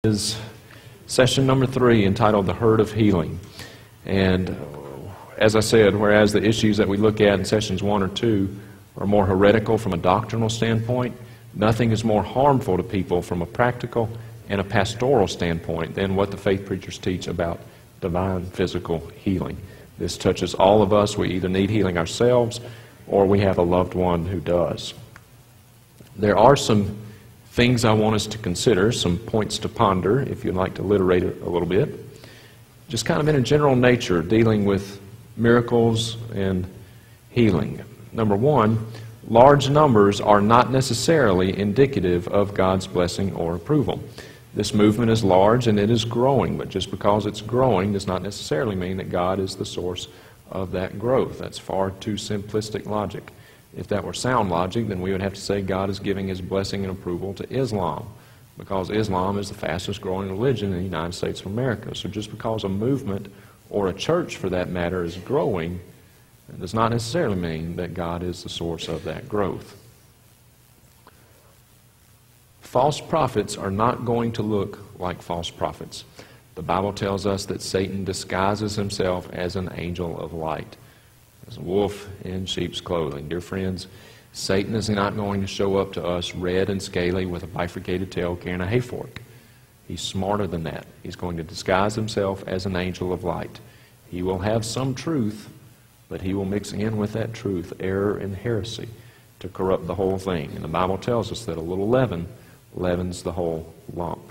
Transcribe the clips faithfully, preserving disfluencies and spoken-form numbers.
Is session number three, entitled The Herd of Healing. And as I said, whereas the issues that we look at in sessions one or two are more heretical from a doctrinal standpoint, nothing is more harmful to people from a practical and a pastoral standpoint than what the faith preachers teach about divine physical healing. This touches all of us. We either need healing ourselves or we have a loved one who does. There are some things I want us to consider, some points to ponder, if you'd like to literate it a little bit. Just kind of in a general nature, dealing with miracles and healing. Number one, large numbers are not necessarily indicative of God's blessing or approval. This movement is large and it is growing, but just because it's growing does not necessarily mean that God is the source of that growth. That's far too simplistic logic. If that were sound logic, then we would have to say God is giving His blessing and approval to Islam, because Islam is the fastest growing religion in the United States of America. So just because a movement, or a church for that matter, is growing, it does not necessarily mean that God is the source of that growth. False prophets are not going to look like false prophets. The Bible tells us that Satan disguises himself as an angel of light, as a wolf in sheep's clothing. Dear friends, Satan is not going to show up to us red and scaly with a bifurcated tail carrying a hay fork. He's smarter than that. He's going to disguise himself as an angel of light. He will have some truth, but he will mix in with that truth error and heresy to corrupt the whole thing. And the Bible tells us that a little leaven leavens the whole lump.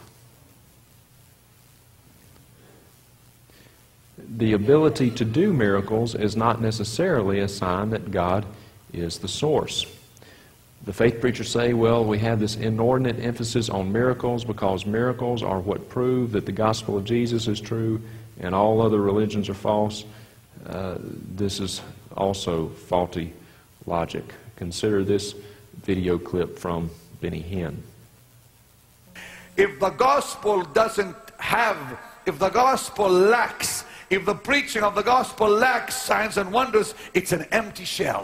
The ability to do miracles is not necessarily a sign that God is the source. The faith preachers say, well, we have this inordinate emphasis on miracles because miracles are what prove that the gospel of Jesus is true and all other religions are false. Uh, this is also faulty logic. Consider this video clip from Benny Hinn. If the gospel doesn't have, if the gospel lacks, if the preaching of the gospel lacks signs and wonders, it's an empty shell.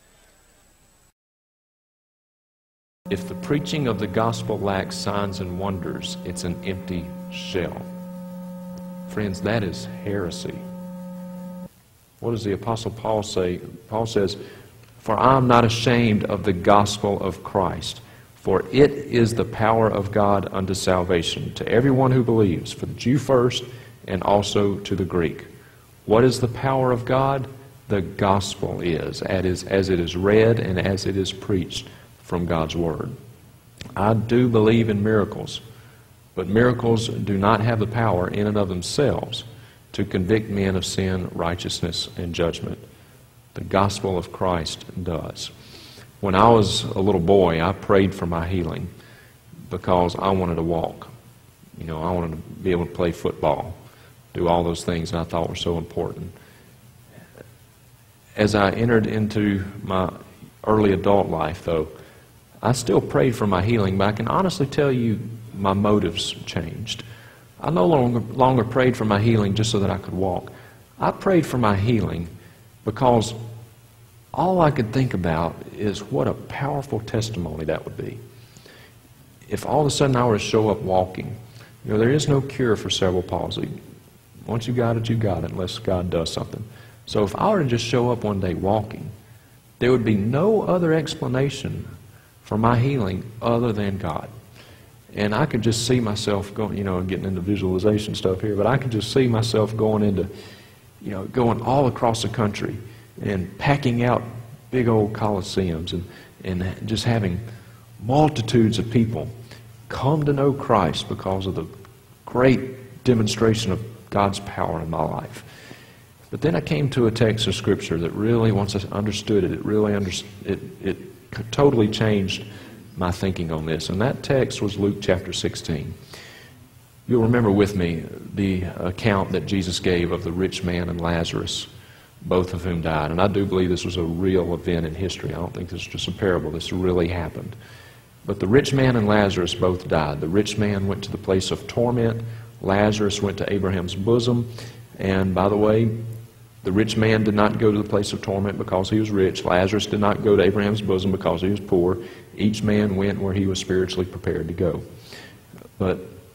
If the preaching of the gospel lacks signs and wonders, it's an empty shell. Friends, that is heresy. What does the Apostle Paul say? Paul says, "For I am not ashamed of the gospel of Christ, for it is the power of God unto salvation, to everyone who believes, for the Jew first, and also to the Greek." What is the power of God? The gospel is, as it is read and as it is preached from God's Word. I do believe in miracles, but miracles do not have the power in and of themselves to convict men of sin, righteousness, and judgment. The gospel of Christ does. When I was a little boy, I prayed for my healing because I wanted to walk. You know, I wanted to be able to play football, do all those things that I thought were so important. As I entered into my early adult life, though, I still prayed for my healing, but I can honestly tell you my motives changed. I no longer, longer prayed for my healing just so that I could walk. I prayed for my healing because all I could think about is what a powerful testimony that would be. If all of a sudden I were to show up walking, you know, there is no cure for cerebral palsy. Once you got it, you got it, unless God does something. So if I were to just show up one day walking, there would be no other explanation for my healing other than God. And I could just see myself going, you know, getting into visualization stuff here, but I could just see myself going into, you know, going all across the country and packing out big old coliseums and, and just having multitudes of people come to know Christ because of the great demonstration of God's power in my life. But then I came to a text of Scripture that really, once I understood it, it really under, it, it totally changed my thinking on this. And that text was Luke chapter sixteen. You'll remember with me the account that Jesus gave of the rich man and Lazarus, both of whom died. And I do believe this was a real event in history. I don't think this is just a parable. This really happened. But the rich man and Lazarus both died. The rich man went to the place of torment. Lazarus went to Abraham's bosom. And by the way, the rich man did not go to the place of torment because he was rich. Lazarus did not go to Abraham's bosom because he was poor. Each man went where he was spiritually prepared to go. But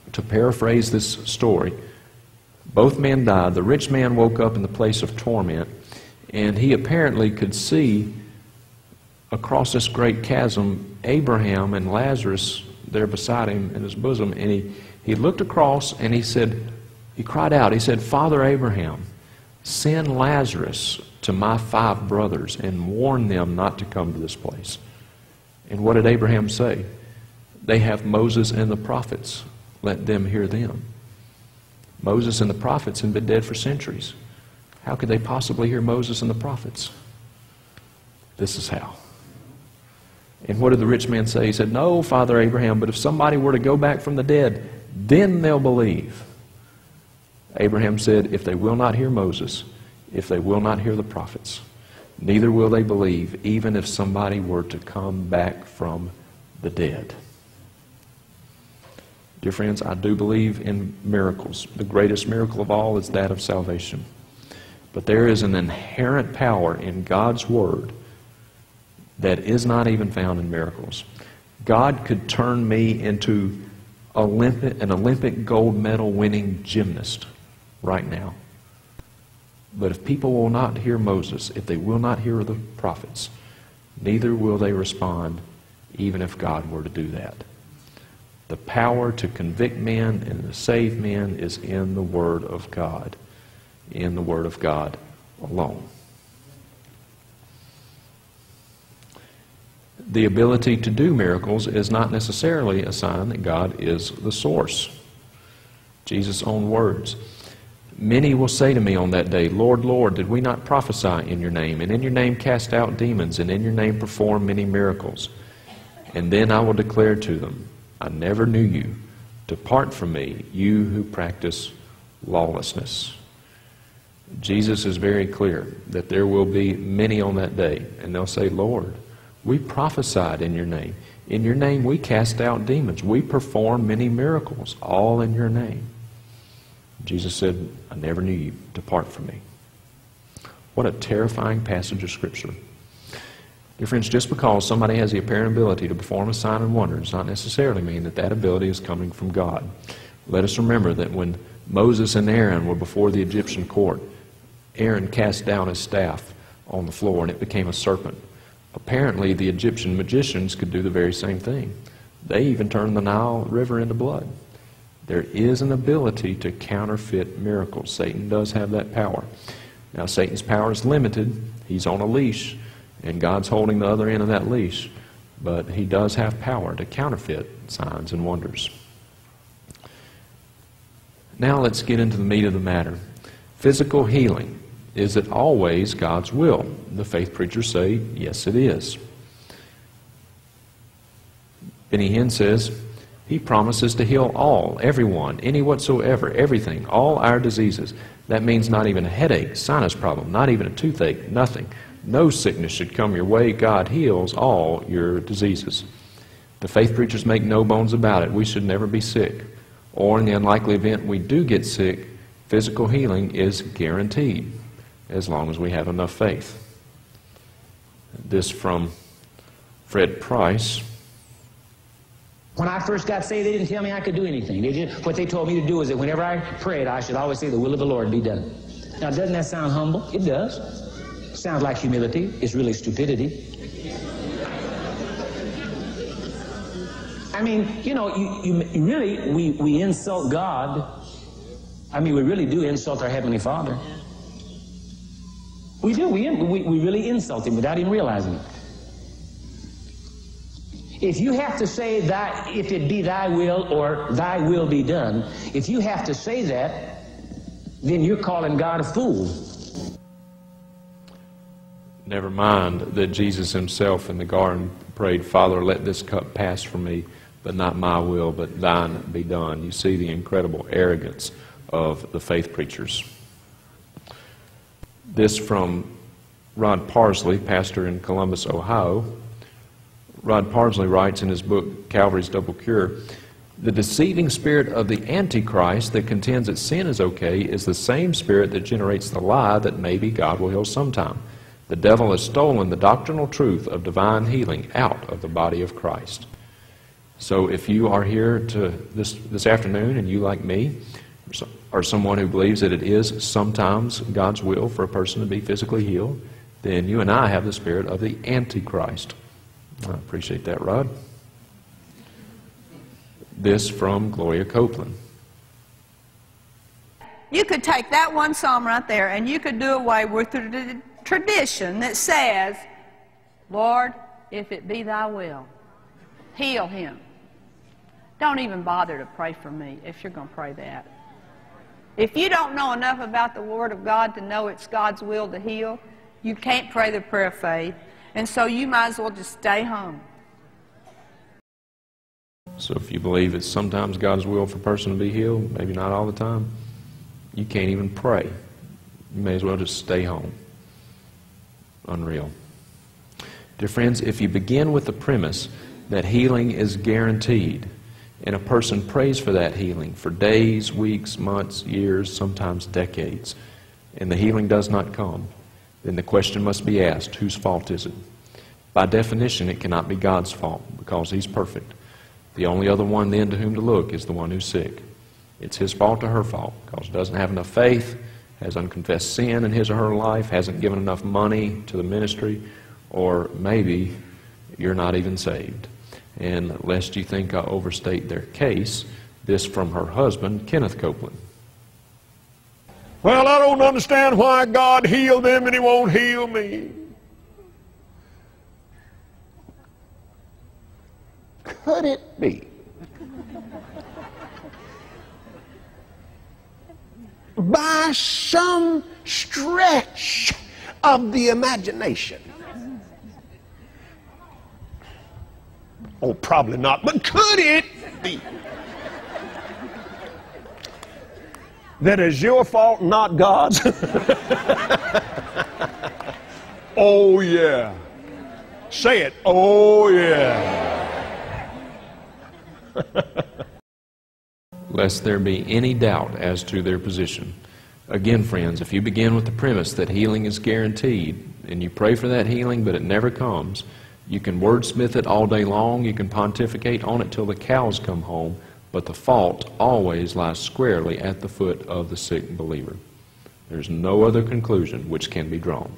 To paraphrase this story, both men died. The rich man woke up in the place of torment, and he apparently could see across this great chasm Abraham and Lazarus there beside him in his bosom, and he, he looked across and he said, he cried out, he said, "Father Abraham, send Lazarus to my five brothers and warn them not to come to this place." And what did Abraham say? "They have Moses and the prophets. Let them hear them." Moses and the prophets had been dead for centuries. How could they possibly hear Moses and the prophets? This is how. And what did the rich man say? He said, "No, Father Abraham, but if somebody were to go back from the dead, then they'll believe." Abraham said, "If they will not hear Moses, if they will not hear the prophets, neither will they believe, even if somebody were to come back from the dead." Dear friends, I do believe in miracles. The greatest miracle of all is that of salvation. But there is an inherent power in God's Word that is not even found in miracles. God could turn me into Olympic, an Olympic gold medal winning gymnast right now. But if people will not hear Moses, if they will not hear the prophets, neither will they respond, even if God were to do that. The power to convict men and to save men is in the Word of God, in the Word of God alone. The ability to do miracles is not necessarily a sign that God is the source. Jesus' own words. "Many will say to me on that day, 'Lord, Lord, did we not prophesy in your name, and in your name cast out demons, and in your name perform many miracles?' And then I will declare to them, 'I never knew you. Depart from me, you who practice lawlessness.'" Jesus is very clear that there will be many on that day, and they'll say, "Lord, we prophesied in your name. In your name we cast out demons. We performed many miracles, all in your name." Jesus said, "I never knew you. Depart from me." What a terrifying passage of Scripture. Dear friends, just because somebody has the apparent ability to perform a sign and wonder does not necessarily mean that that ability is coming from God. Let us remember that when Moses and Aaron were before the Egyptian court, Aaron cast down his staff on the floor and it became a serpent. Apparently, the Egyptian magicians could do the very same thing. They even turned the Nile River into blood. There is an ability to counterfeit miracles. Satan does have that power. Now, Satan's power is limited. He's on a leash, and God's holding the other end of that leash. But he does have power to counterfeit signs and wonders. Now let's get into the meat of the matter. Physical healing. Is it always God's will? The faith preachers say, yes, it is. Benny Hinn says, he promises to heal all, everyone, any whatsoever, everything, all our diseases. That means not even a headache, sinus problem, not even a toothache, nothing. No sickness should come your way. God heals all your diseases. The faith preachers make no bones about it. We should never be sick. Or in the unlikely event we do get sick, physical healing is guaranteed as long as we have enough faith. This from Fred Price. When I first got saved, they didn't tell me I could do anything. They just, what they told me to do is that whenever I prayed, I should always say, the will of the Lord be done. Now, doesn't that sound humble? It does. Sounds like humility. It's really stupidity. I mean, you know, you, you really, we, we insult God. I mean, we really do insult our Heavenly Father. We do. We, we, we really insult Him without even realizing it. If you have to say, thy, if it be thy will or thy will be done, if you have to say that, then you're calling God a fool. Never mind that Jesus himself in the garden prayed, Father, let this cup pass from me, but not my will, but thine be done. You see the incredible arrogance of the faith preachers. This from Rod Parsley, pastor in Columbus, Ohio. Rod Parsley writes in his book, Calvary's Double Cure, the deceiving spirit of the Antichrist that contends that sin is okay is the same spirit that generates the lie that maybe God will heal sometime. The devil has stolen the doctrinal truth of divine healing out of the body of Christ. So if you are here to this, this afternoon and you, like me, are someone who believes that it is sometimes God's will for a person to be physically healed, then you and I have the spirit of the Antichrist. I appreciate that, Rod. This from Gloria Copeland. You could take that one psalm right there and you could do away with the tradition that says, Lord, if it be thy will, heal him. Don't even bother to pray for me if you're going to pray that. If you don't know enough about the Word of God to know it's God's will to heal, you can't pray the prayer of faith, and so you might as well just stay home. So if you believe it's sometimes God's will for a person to be healed, maybe not all the time, you can't even pray. You may as well just stay home. Unreal. Dear friends, if you begin with the premise that healing is guaranteed, and a person prays for that healing for days, weeks, months, years, sometimes decades, and the healing does not come, then the question must be asked, whose fault is it? By definition, it cannot be God's fault because He's perfect. The only other one then to whom to look is the one who's sick. It's his fault or her fault because he doesn't have enough faith, has unconfessed sin in his or her life, hasn't given enough money to the ministry, or maybe you're not even saved. And lest you think I overstate their case, this from her husband, Kenneth Copeland. Well, I don't understand why God healed them and He won't heal me. Could it be by some stretch of the imagination? Oh, probably not, but could it be that is your fault, not God's? Oh, yeah. Say it. Oh, yeah. Lest there be any doubt as to their position. Again, friends, if you begin with the premise that healing is guaranteed, and you pray for that healing, but it never comes, you can wordsmith it all day long, you can pontificate on it till the cows come home, but the fault always lies squarely at the foot of the sick believer. There's no other conclusion which can be drawn.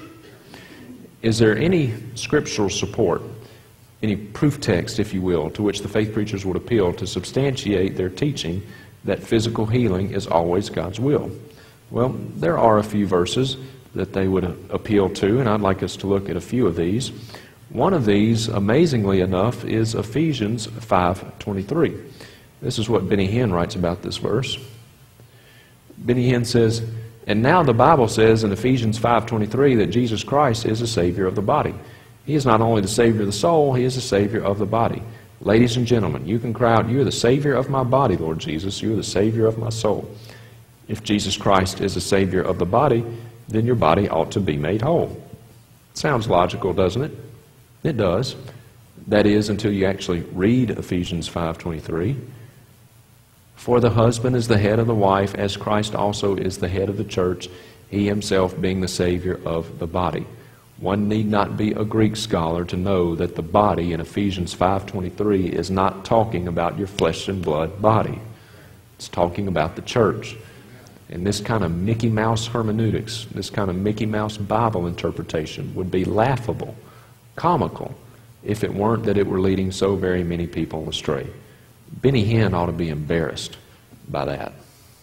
Is there any scriptural support, any proof text, if you will, to which the faith preachers would appeal to substantiate their teaching that physical healing is always God's will? Well, there are a few verses that they would appeal to, and I'd like us to look at a few of these. One of these, amazingly enough, is Ephesians five twenty-three. This is what Benny Hinn writes about this verse. Benny Hinn says, and now the Bible says in Ephesians five twenty-three that Jesus Christ is the Savior of the body. He is not only the Savior of the soul, He is the Savior of the body. Ladies and gentlemen, you can cry out, you're the Savior of my body, Lord Jesus. You're the Savior of my soul. If Jesus Christ is the Savior of the body, then your body ought to be made whole. Sounds logical, doesn't it? It does. That is, until you actually read Ephesians five twenty-three. For the husband is the head of the wife, as Christ also is the head of the church, He Himself being the Savior of the body. One need not be a Greek scholar to know that the body in Ephesians five twenty-three is not talking about your flesh and blood body. It's talking about the church. And this kind of Mickey Mouse hermeneutics, this kind of Mickey Mouse Bible interpretation would be laughable, comical, if it weren't that it were leading so very many people astray. Benny Hinn ought to be embarrassed by that.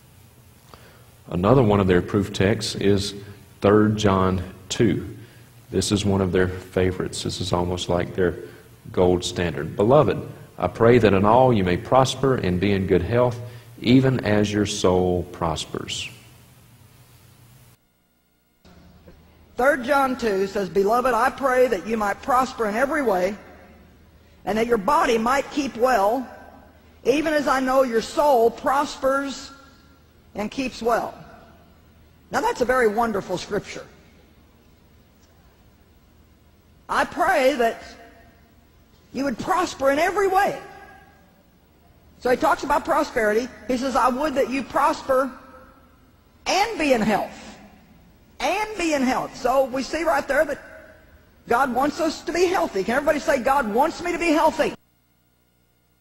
Another one of their proof texts is Third John two. This is one of their favorites. This is almost like their gold standard. Beloved, I pray that in all you may prosper and be in good health, even as your soul prospers. Third John two says, Beloved, I pray that you might prosper in every way, and that your body might keep well, even as I know your soul prospers and keeps well. Now that's a very wonderful scripture. I pray that you would prosper in every way. So he talks about prosperity. He says, I would that you prosper and be in health. And be in health. So we see right there that God wants us to be healthy. Can everybody say, God wants me to be healthy?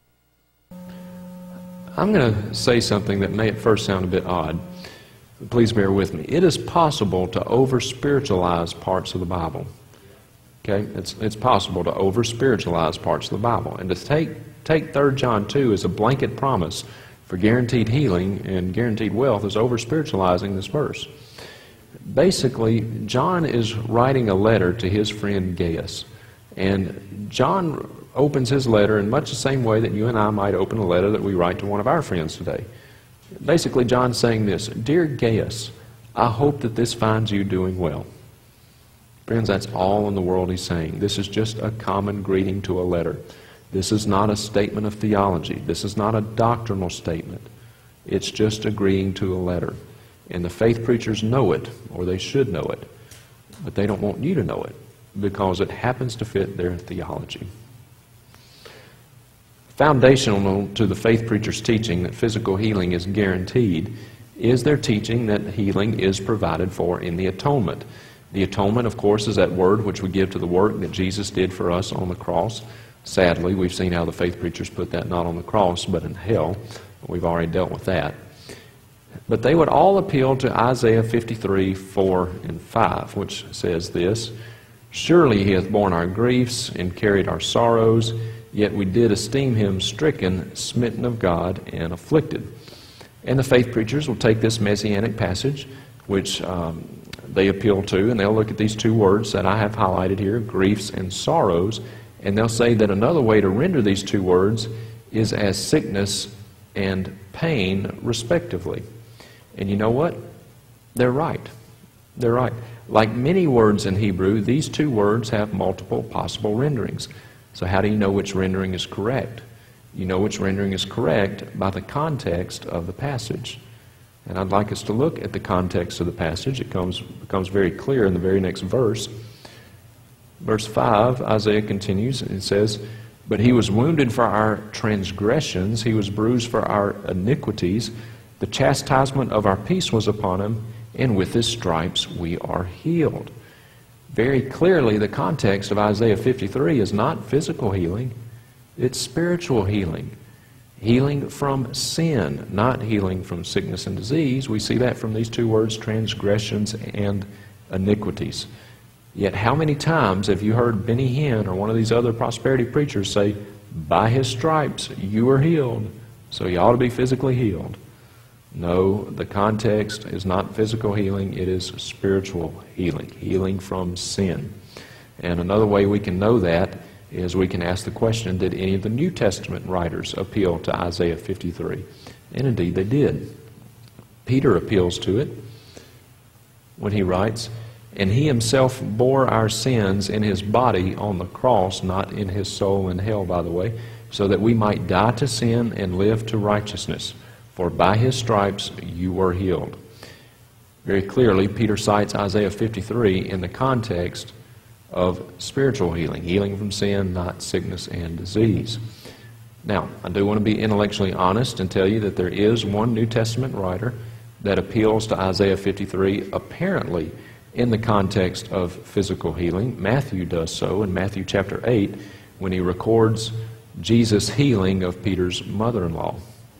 I'm going to say something that may at first sound a bit odd. Please bear with me. It is possible to over-spiritualize parts of the Bible. Okay? It's, it's possible to over-spiritualize parts of the Bible. And to take, take Third John two as a blanket promise for guaranteed healing and guaranteed wealth is over-spiritualizing this verse. Basically, John is writing a letter to his friend Gaius. And John opens his letter in much the same way that you and I might open a letter that we write to one of our friends today. Basically, John's saying this: Dear Gaius, I hope that this finds you doing well. Friends, that's all in the world he's saying. This is just a common greeting to a letter. This is not a statement of theology. This is not a doctrinal statement. It's just agreeing to a letter. And the faith preachers know it, or they should know it. But they don't want you to know it, because it happens to fit their theology. Foundational to the faith preacher's teaching that physical healing is guaranteed is their teaching that healing is provided for in the atonement. The atonement, of course, is that word which we give to the work that Jesus did for us on the cross. Sadly, we've seen how the faith preachers put that not on the cross, but in hell. We've already dealt with that. But they would all appeal to Isaiah fifty-three, four, and five, which says this: Surely he hath borne our griefs and carried our sorrows, yet we did esteem him stricken, smitten of God, and afflicted. And the faith preachers will take this messianic passage, which um, they appeal to, and they'll look at these two words that I have highlighted here, griefs and sorrows, and they'll say that another way to render these two words is as sickness and pain, respectively. And you know what? They're right. They're right. Like many words in Hebrew, these two words have multiple possible renderings. So how do you know which rendering is correct? You know which rendering is correct by the context of the passage. And I'd like us to look at the context of the passage. It comes, becomes very clear in the very next verse. Verse five, Isaiah continues, and it says, But he was wounded for our transgressions, he was bruised for our iniquities. The chastisement of our peace was upon him, and with his stripes we are healed. Very clearly, the context of Isaiah fifty-three is not physical healing, it's spiritual healing. Healing from sin, not healing from sickness and disease. We see that from these two words, transgressions and iniquities. Yet how many times have you heard Benny Hinn or one of these other prosperity preachers say, by his stripes you are healed, so you ought to be physically healed? No, the context is not physical healing, it is spiritual healing, healing from sin. And another way we can know that is we can ask the question, did any of the New Testament writers appeal to Isaiah fifty-three? And indeed they did. Peter appeals to it when he writes, And he himself bore our sins in his body on the cross, not in his soul in hell, by the way, so that we might die to sin and live to righteousness. For by his stripes you were healed. Very clearly, Peter cites Isaiah fifty-three in the context of spiritual healing, healing from sin, not sickness and disease. Now, I do want to be intellectually honest and tell you that there is one New Testament writer that appeals to Isaiah fifty-three apparently in the context of physical healing. Matthew does so in Matthew chapter eight when he records Jesus' healing of Peter's mother-in-law.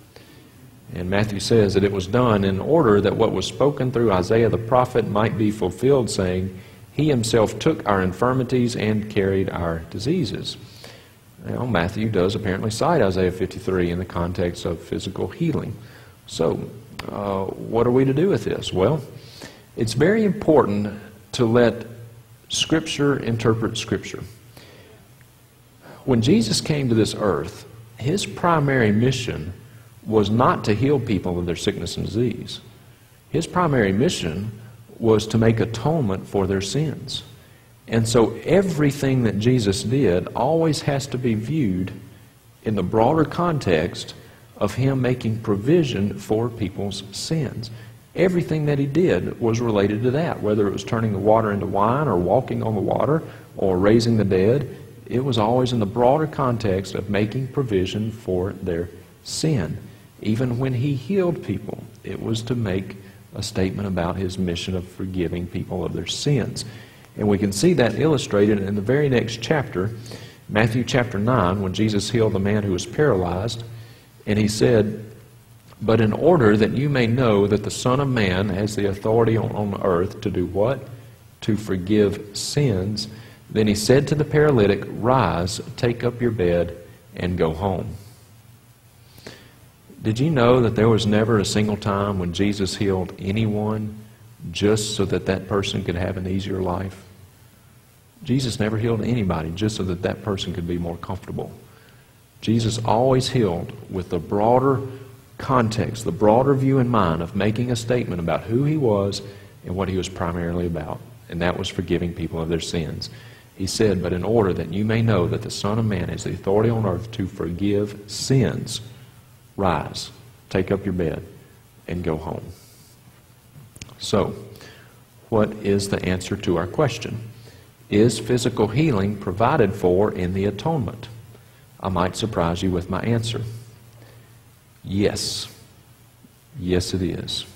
And Matthew says that it was done in order that what was spoken through Isaiah the prophet might be fulfilled, saying, He himself took our infirmities and carried our diseases. Now, Matthew does apparently cite Isaiah fifty-three in the context of physical healing. So, uh, what are we to do with this? Well, it's very important to let Scripture interpret Scripture. When Jesus came to this earth, his primary mission was not to heal people of their sickness and disease. His primary mission was to make atonement for their sins. And so everything that Jesus did always has to be viewed in the broader context of him making provision for people's sins. Everything that he did was related to that, whether it was turning the water into wine or walking on the water or raising the dead. It was always in the broader context of making provision for their sin. Even when he healed people, it was to make a statement about his mission of forgiving people of their sins. And we can see that illustrated in the very next chapter, Matthew chapter nine, when Jesus healed the man who was paralyzed. And he said, But in order that you may know that the Son of Man has the authority on, on earth to do what? To forgive sins. Then he said to the paralytic, rise, take up your bed, and go home. Did you know that there was never a single time when Jesus healed anyone just so that that person could have an easier life? Jesus never healed anybody just so that that person could be more comfortable. Jesus always healed with the broader context, the broader view in mind of making a statement about who he was and what he was primarily about. And that was forgiving people of their sins. He said, but in order that you may know that the Son of Man has the authority on earth to forgive sins, rise, take up your bed, and go home. So, what is the answer to our question? Is physical healing provided for in the atonement? I might surprise you with my answer. Yes. Yes, it is.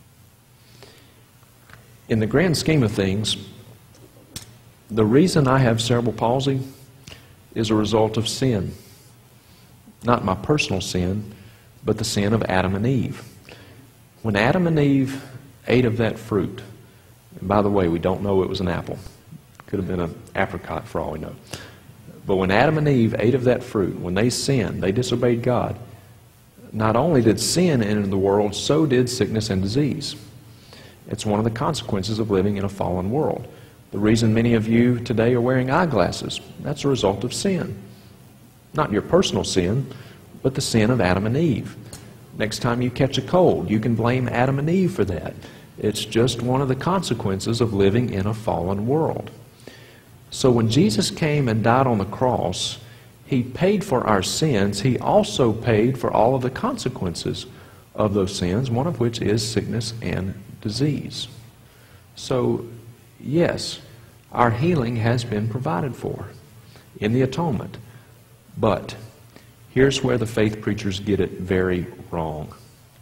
In the grand scheme of things, the reason I have cerebral palsy is a result of sin. Not my personal sin, but the sin of Adam and Eve. When Adam and Eve ate of that fruit, and by the way, we don't know it was an apple. Could have been an apricot for all we know. But when Adam and Eve ate of that fruit, when they sinned, they disobeyed God, not only did sin enter the world, so did sickness and disease. It's one of the consequences of living in a fallen world. The reason many of you today are wearing eyeglasses, that's a result of sin. Not your personal sin, but the sin of Adam and Eve. Next time you catch a cold, you can blame Adam and Eve for that. It's just one of the consequences of living in a fallen world. So when Jesus came and died on the cross, he paid for our sins. He also paid for all of the consequences of those sins, one of which is sickness and disease. So, yes, our healing has been provided for in the atonement. But here's where the faith preachers get it very wrong.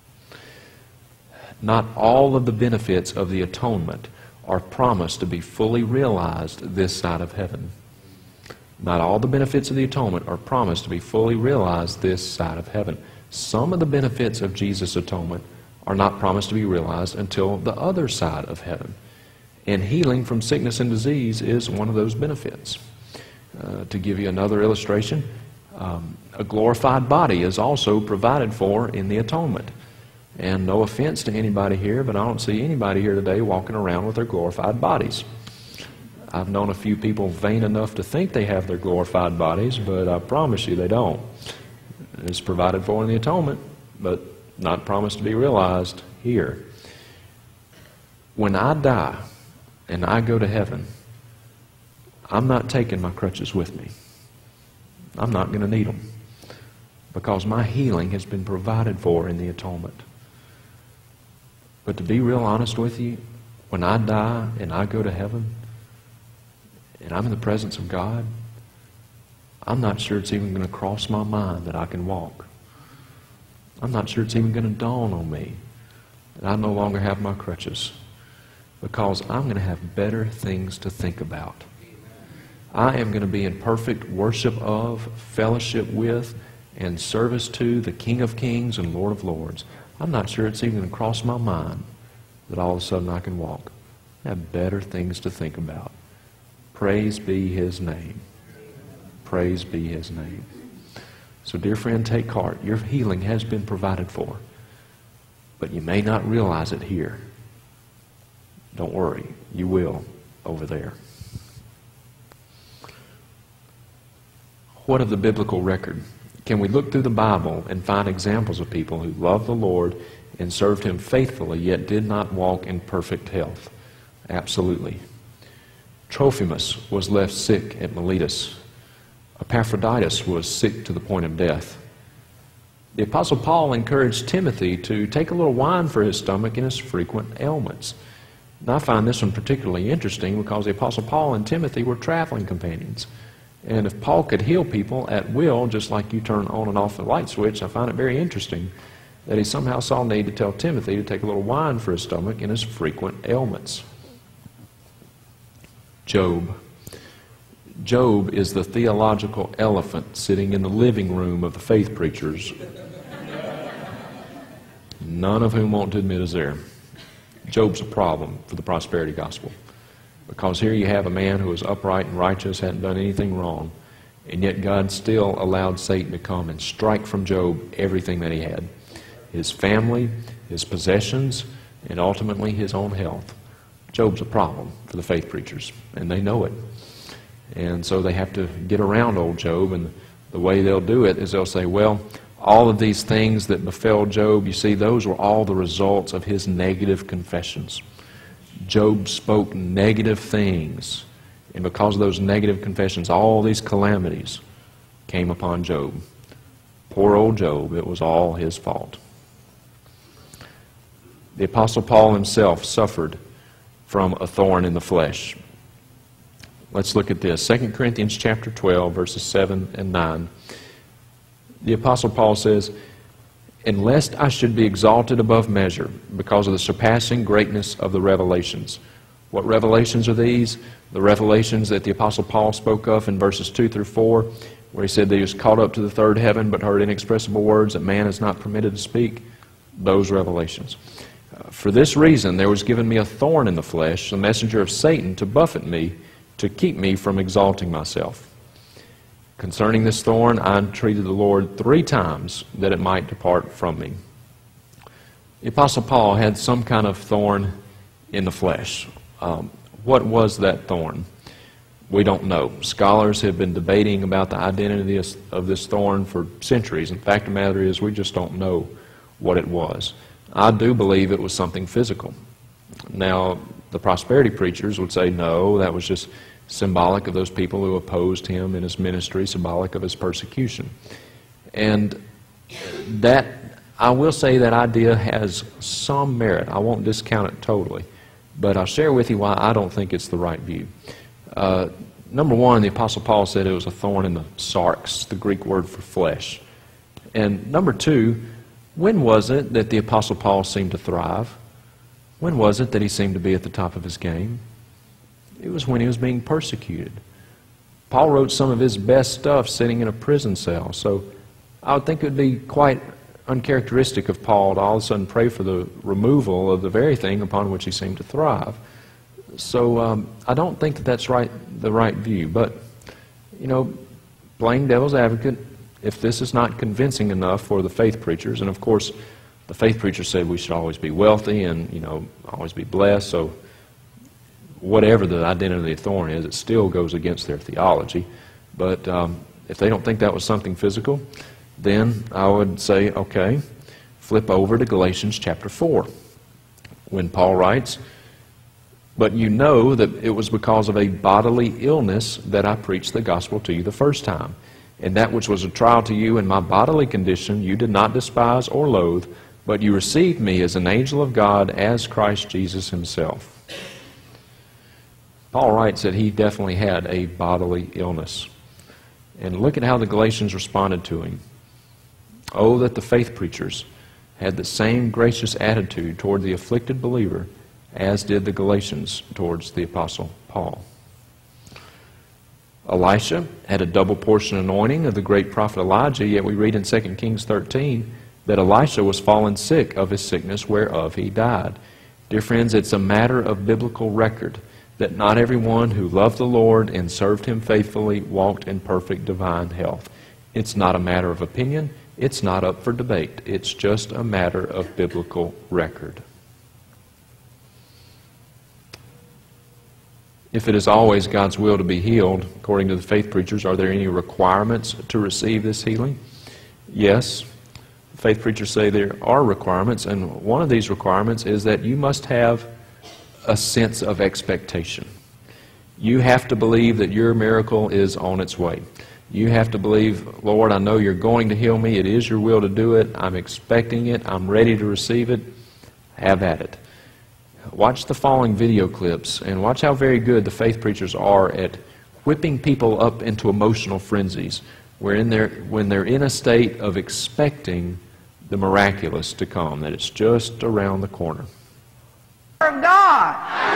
Not all of the benefits of the atonement are promised to be fully realized this side of heaven. Not all the benefits of the atonement are promised to be fully realized this side of heaven. Some of the benefits of Jesus' atonement are not promised to be realized until the other side of heaven. And healing from sickness and disease is one of those benefits. Uh, to give you another illustration, um, a glorified body is also provided for in the atonement. And no offense to anybody here, but I don't see anybody here today walking around with their glorified bodies. I've known a few people vain enough to think they have their glorified bodies, but I promise you they don't. It's provided for in the atonement, but not promised to be realized here. When I die and I go to heaven, I'm not taking my crutches with me. I'm not going to need them because my healing has been provided for in the atonement. But to be real honest with you, when I die and I go to heaven and I'm in the presence of God, I'm not sure it's even going to cross my mind that I can walk. I'm not sure it's even going to dawn on me that I no longer have my crutches, because I'm going to have better things to think about. I am going to be in perfect worship of, fellowship with, and service to the King of Kings and Lord of Lords. I'm not sure it's even going to cross my mind that all of a sudden I can walk. I have better things to think about. Praise be His name. Praise be His name. So dear friend, take heart. Your healing has been provided for, but you may not realize it here. Don't worry, you will over there. What of the biblical record? Can we look through the Bible and find examples of people who loved the Lord and served Him faithfully, yet did not walk in perfect health? Absolutely. Trophimus was left sick at Miletus. Epaphroditus was sick to the point of death. The Apostle Paul encouraged Timothy to take a little wine for his stomach in his frequent ailments. And I find this one particularly interesting because the Apostle Paul and Timothy were traveling companions. And if Paul could heal people at will, just like you turn on and off the light switch, I find it very interesting that he somehow saw need to tell Timothy to take a little wine for his stomach in his frequent ailments. Job. Job is the theological elephant sitting in the living room of the faith preachers. none of whom want to admit is there. Job's a problem for the prosperity gospel, because here you have a man who was upright and righteous, hadn't done anything wrong, and yet God still allowed Satan to come and strike from Job everything that he had. His family, his possessions, and ultimately his own health. Job's a problem for the faith preachers, and they know it. And so they have to get around old Job, and the way they'll do it is they'll say, well, all of these things that befell Job, you see, those were all the results of his negative confessions. Job spoke negative things, and because of those negative confessions, all these calamities came upon Job. Poor old Job, it was all his fault. The Apostle Paul himself suffered from a thorn in the flesh. Let's look at this. Second Corinthians chapter twelve, verses seven and nine. The Apostle Paul says, "And lest I should be exalted above measure because of the surpassing greatness of the revelations." What revelations are these? The revelations that the Apostle Paul spoke of in verses two through four, where he said that he was caught up to the third heaven but heard inexpressible words that man is not permitted to speak. Those revelations. Uh, for this reason there was given me a thorn in the flesh, the messenger of Satan, to buffet me, to keep me from exalting myself. Concerning this thorn, I entreated the Lord three times that it might depart from me. The Apostle Paul had some kind of thorn in the flesh. Um, what was that thorn? We don't know. Scholars have been debating about the identity of this thorn for centuries. In fact, the matter is, we just don't know what it was. I do believe it was something physical. Now, the prosperity preachers would say, no, that was just symbolic of those people who opposed him in his ministry, symbolic of his persecution. And that, I will say that idea has some merit. I won't discount it totally, but I'll share with you why I don't think it's the right view. Uh, number one, the Apostle Paul said it was a thorn in the sarx, the Greek word for flesh. And number two, when was it that the Apostle Paul seemed to thrive? When was it that he seemed to be at the top of his game? It was when he was being persecuted. Paul wrote some of his best stuff sitting in a prison cell. So I would think it would be quite uncharacteristic of Paul to all of a sudden pray for the removal of the very thing upon which he seemed to thrive. So um, I don't think that that's right, the right view. But, you know, playing devil's advocate, if this is not convincing enough for the faith preachers, and of course the faith preachers said we should always be wealthy and, you know, always be blessed, so whatever the identity of the thorn is, it still goes against their theology. But um, if they don't think that was something physical, then I would say, okay, flip over to Galatians chapter four, when Paul writes, "But you know that it was because of a bodily illness that I preached the gospel to you the first time. And that which was a trial to you in my bodily condition you did not despise or loathe, but you received me as an angel of God, as Christ Jesus himself." Paul writes that he definitely had a bodily illness. And look at how the Galatians responded to him. Oh, that the faith preachers had the same gracious attitude toward the afflicted believer as did the Galatians towards the Apostle Paul. Elisha had a double portion anointing of the great prophet Elijah, yet we read in Second Kings thirteen that Elisha was fallen sick of his sickness whereof he died. Dear friends, it's a matter of biblical record that not everyone who loved the Lord and served him faithfully walked in perfect divine health. It's not a matter of opinion. It's not up for debate. It's just a matter of biblical record. If it is always God's will to be healed, according to the faith preachers, are there any requirements to receive this healing? Yes. Faith preachers say there are requirements, and one of these requirements is that you must have a sense of expectation. You have to believe that your miracle is on its way. You have to believe, Lord, I know you're going to heal me. It is your will to do it. I'm expecting it. I'm ready to receive it. Have at it. Watch the following video clips and watch how very good the faith preachers are at whipping people up into emotional frenzies where in their, when they're in a state of expecting the miraculous to come, that it's just around the corner. Of God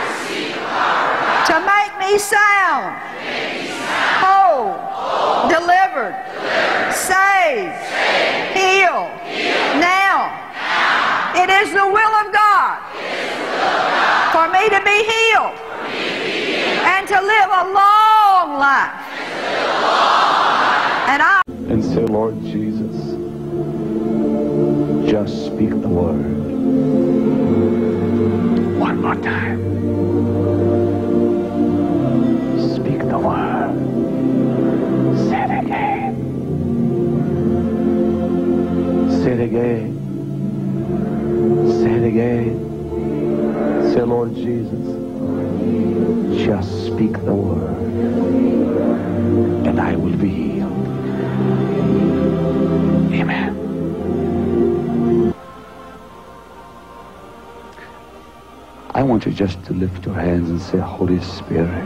to make me sound, whole, delivered, saved, healed. Now, it is is the will of God for me to be healed and to live a long life. And I And say, Lord Jesus, just speak the word. One more time. Speak the word. Say it again. Say it again. Say it again. Say, Lord Jesus, just speak the word, and I will be healed. Amen. I want you just to lift your hands and say, Holy Spirit,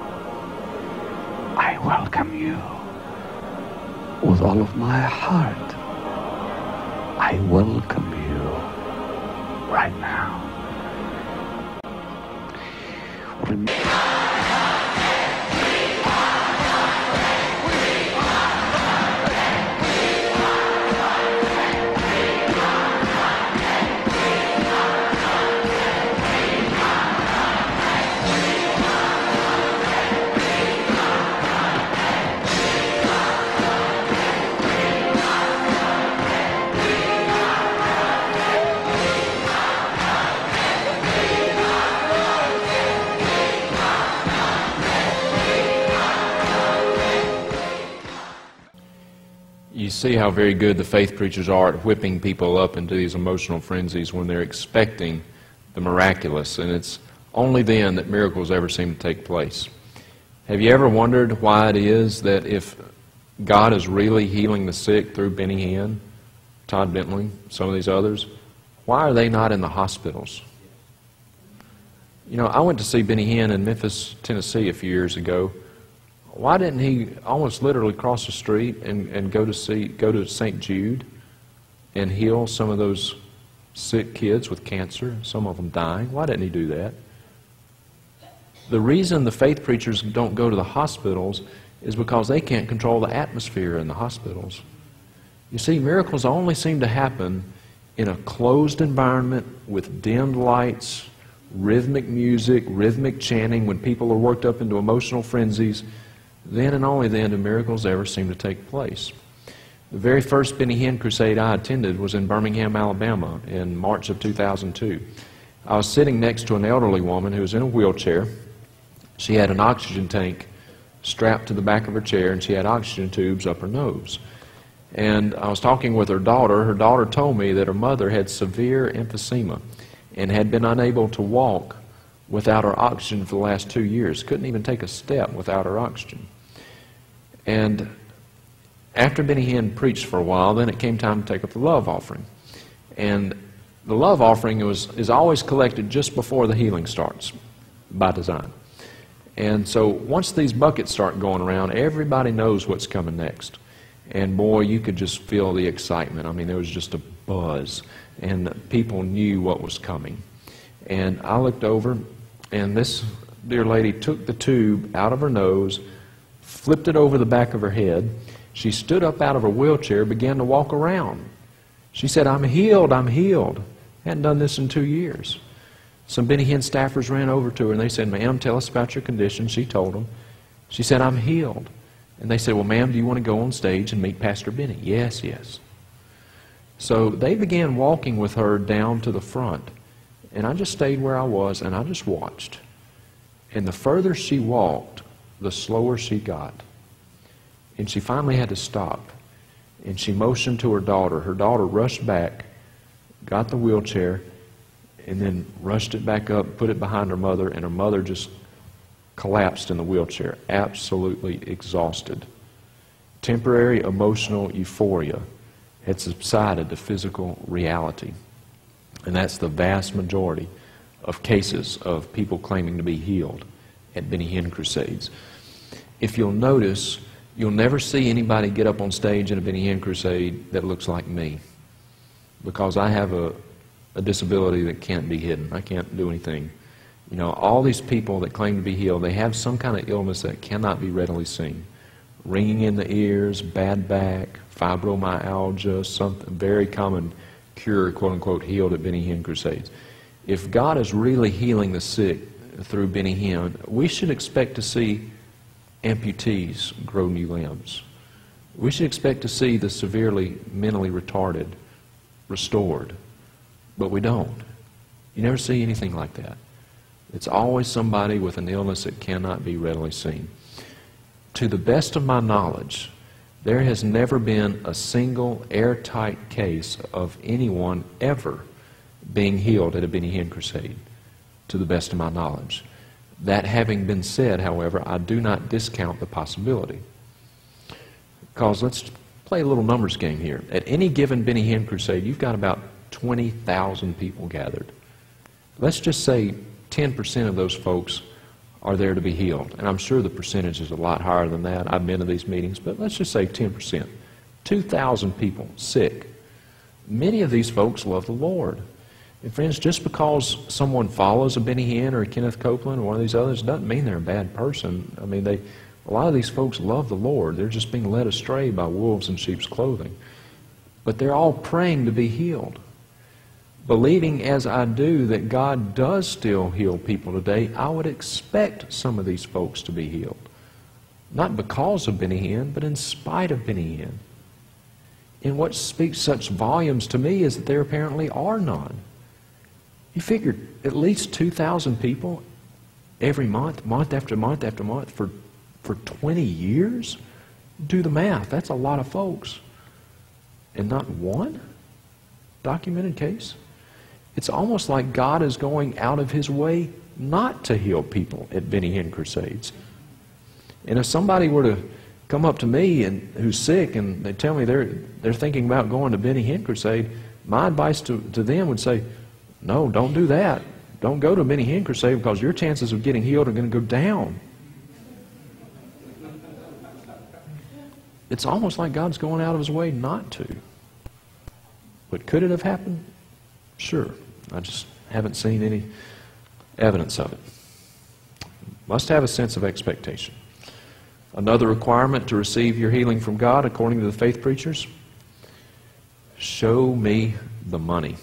I welcome you with all of my heart. I welcome you right now. Remember You see how very good the faith preachers are at whipping people up into these emotional frenzies when they're expecting the miraculous, and it's only then that miracles ever seem to take place. Have you ever wondered why it is that if God is really healing the sick through Benny Hinn, Todd Bentley, some of these others, why are they not in the hospitals? You know, I went to see Benny Hinn in Memphis, Tennessee a few years ago. Why didn't he almost literally cross the street and, and go to see go to Saint Jude and heal some of those sick kids with cancer, some of them dying? Why didn't he do that? The reason the faith preachers don't go to the hospitals is because they can't control the atmosphere in the hospitals. You see, miracles only seem to happen in a closed environment with dimmed lights, rhythmic music, rhythmic chanting, when people are worked up into emotional frenzies. Then and only then do miracles ever seem to take place. The very first Benny Hinn crusade I attended was in Birmingham, Alabama in March of two thousand two. I was sitting next to an elderly woman who was in a wheelchair. She had an oxygen tank strapped to the back of her chair, and she had oxygen tubes up her nose. And I was talking with her daughter. Her daughter told me that her mother had severe emphysema and had been unable to walk without her oxygen for the last two years. Couldn't even take a step without her oxygen. And after Benny Hinn preached for a while, then it came time to take up the love offering. And the love offering was, is always collected just before the healing starts, by design. And so once these buckets start going around, everybody knows what's coming next. And boy, you could just feel the excitement. I mean, there was just a buzz, and people knew what was coming. And I looked over, and this dear lady took the tube out of her nose, flipped it over the back of her head. She stood up out of her wheelchair, began to walk around. She said, "I'm healed, I'm healed." Hadn't done this in two years. Some Benny Hinn staffers ran over to her, and they said, "Ma'am, tell us about your condition." She told them. She said, "I'm healed." And they said, "Well, ma'am, do you want to go on stage and meet Pastor Benny?" "Yes, yes." So they began walking with her down to the front. And I just stayed where I was, and I just watched. And the further she walked, the slower she got. And she finally had to stop. And she motioned to her daughter. Her daughter rushed back, got the wheelchair, and then rushed it back up, put it behind her mother, and her mother just collapsed in the wheelchair, absolutely exhausted. Temporary emotional euphoria had subsided to physical reality. And that's the vast majority of cases of people claiming to be healed at Benny Hinn crusades. If you'll notice, you'll never see anybody get up on stage in a Benny Hinn crusade that looks like me, because I have a, a disability that can't be hidden. I can't do anything. You know, all these people that claim to be healed, they have some kind of illness that cannot be readily seen. Ringing in the ears, bad back, fibromyalgia, something very common cured, quote-unquote, healed at Benny Hinn crusades. If God is really healing the sick through Benny Hinn, we should expect to see amputees grow new limbs. We should expect to see the severely mentally retarded restored. But we don't. You never see anything like that. It's always somebody with an illness that cannot be readily seen. To the best of my knowledge, there has never been a single airtight case of anyone ever being healed at a Benny Hinn crusade, to the best of my knowledge. That having been said, however, I do not discount the possibility. Because let's play a little numbers game here. At any given Benny Hinn crusade, you've got about twenty thousand people gathered. Let's just say ten percent of those folks are there to be healed. And I'm sure the percentage is a lot higher than that. I've been to these meetings, but let's just say ten percent. two thousand people sick. Many of these folks love the Lord. And friends, just because someone follows a Benny Hinn or a Kenneth Copeland or one of these others doesn't mean they're a bad person. I mean, they, a lot of these folks love the Lord. They're just being led astray by wolves in sheep's clothing. But they're all praying to be healed. Believing as I do that God does still heal people today, I would expect some of these folks to be healed. Not because of Benny Hinn, but in spite of Benny Hinn. And what speaks such volumes to me is that there apparently are none. You figured at least two thousand people every month, month after month after month for, for twenty years? Do the math. That's a lot of folks. And not one documented case? It's almost like God is going out of His way not to heal people at Benny Hinn crusades. And if somebody were to come up to me and who's sick and they tell me they're, they're thinking about going to Benny Hinn crusade, my advice to, to them would say, no, don't do that. Don't go to Benny Hinn crusade because your chances of getting healed are going to go down. It's almost like God's going out of His way not to. But could it have happened? Sure. I just haven't seen any evidence of it. Must have a sense of expectation. Another requirement to receive your healing from God, according to the faith preachers, show me the money.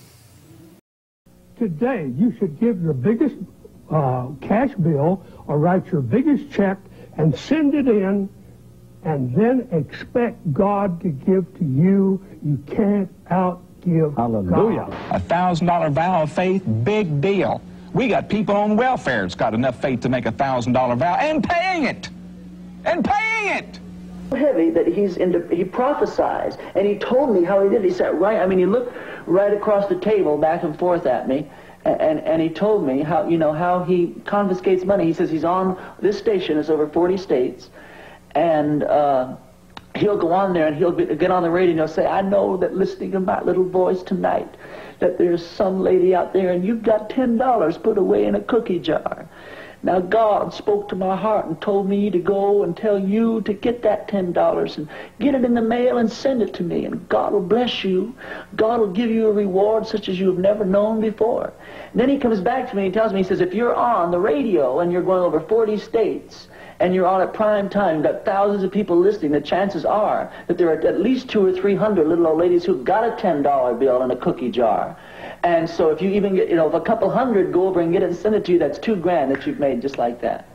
Today, you should give your biggest uh, cash bill or write your biggest check and send it in and then expect God to give to you. You can't outgive Hallelujah. God. A thousand dollar vow of faith, big deal. We got people on welfare that's got enough faith to make a thousand dollar vow and paying it. And paying it. Heavy that he's into, he prophesies, and he told me how he did. He sat right, I mean, he looked right across the table back and forth at me, and, and, and he told me how, you know, how he confiscates money. He says he's on, this station is over forty states, and uh, he'll go on there and he'll be, get on the radio and he'll say, I know that listening to my little voice tonight, that there's some lady out there and you've got ten dollars put away in a cookie jar. Now God spoke to my heart and told me to go and tell you to get that ten dollars and get it in the mail and send it to me, and God will bless you. God will give you a reward such as you have never known before. And then he comes back to me and tells me, he says, if you're on the radio and you're going over forty states and you're on at prime time, you've got thousands of people listening, the chances are that there are at least two or three hundred little old ladies who've got a ten dollar bill in a cookie jar. And so if you even get, you know, if a couple hundred go over and get it and send it to you, that's two grand that you've made just like that.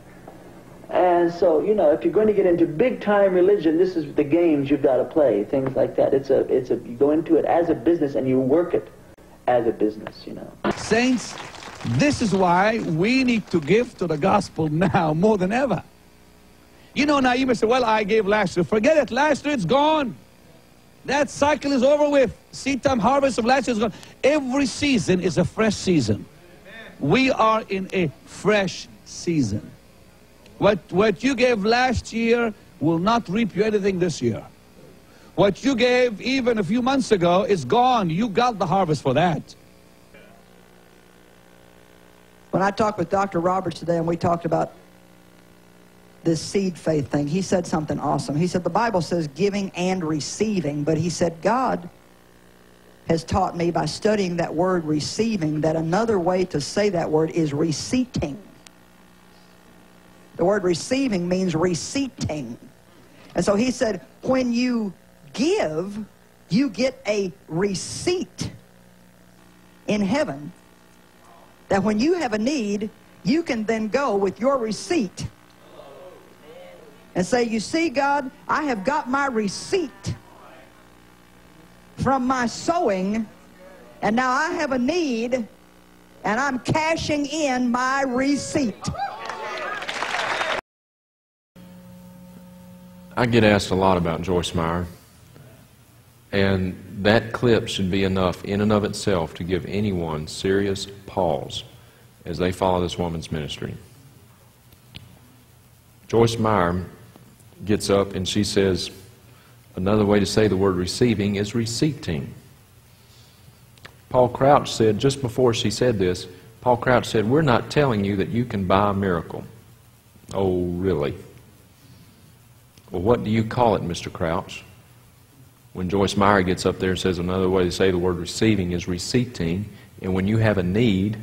And so, you know, if you're going to get into big-time religion, this is the games you've got to play, things like that. It's a, it's a, you go into it as a business and you work it as a business, you know. Saints, this is why we need to give to the gospel now more than ever. You know, now you may say, well, I gave last year. Forget it. Last year, it's gone. That cycle is over with. Seed time harvest of last year is gone. Every season is a fresh season. We are in a fresh season. What, what you gave last year will not reap you anything this year. What you gave even a few months ago is gone. You got the harvest for that. When I talked with Doctor Roberts today and we talked about this seed faith thing, he said something awesome. He said the Bible says giving and receiving, but he said God has taught me by studying that word receiving that another way to say that word is receipting. The word receiving means receipting. And so he said when you give, you get a receipt in heaven that when you have a need, you can then go with your receipt and say, you see, God, I have got my receipt from my sowing, and now I have a need, and I'm cashing in my receipt. I get asked a lot about Joyce Meyer, and that clip should be enough in and of itself to give anyone serious pause as they follow this woman's ministry. Joyce Meyer gets up and she says, another way to say the word receiving is receipting. Paul Crouch said, just before she said this, Paul Crouch said, we're not telling you that you can buy a miracle. Oh, really? Well, what do you call it, Mister Crouch? When Joyce Meyer gets up there and says another way to say the word receiving is receipting, and when you have a need,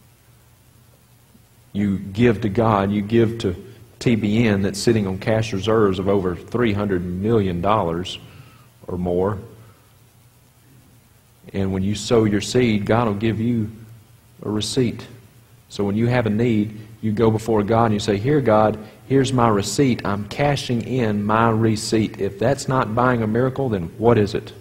you give to God, you give to T B N that's sitting on cash reserves of over three hundred million dollars or more. And when you sow your seed, God will give you a receipt. So when you have a need, you go before God and you say, here, God, here's my receipt. I'm cashing in my receipt. If that's not buying a miracle, then what is it?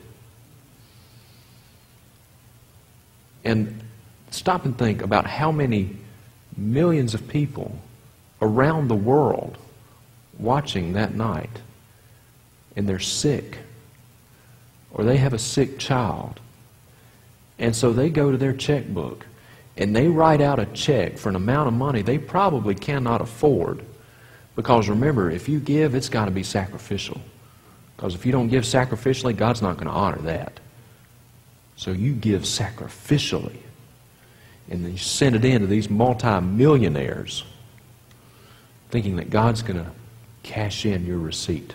And stop and think about how many millions of people around the world watching that night, and they're sick, or they have a sick child, and so they go to their checkbook and they write out a check for an amount of money they probably cannot afford, because remember, if you give, it's got to be sacrificial, because if you don't give sacrificially, God's not going to honor that. So you give sacrificially, and then you send it in to these multi-millionaires thinking that God's going to cash in your receipt.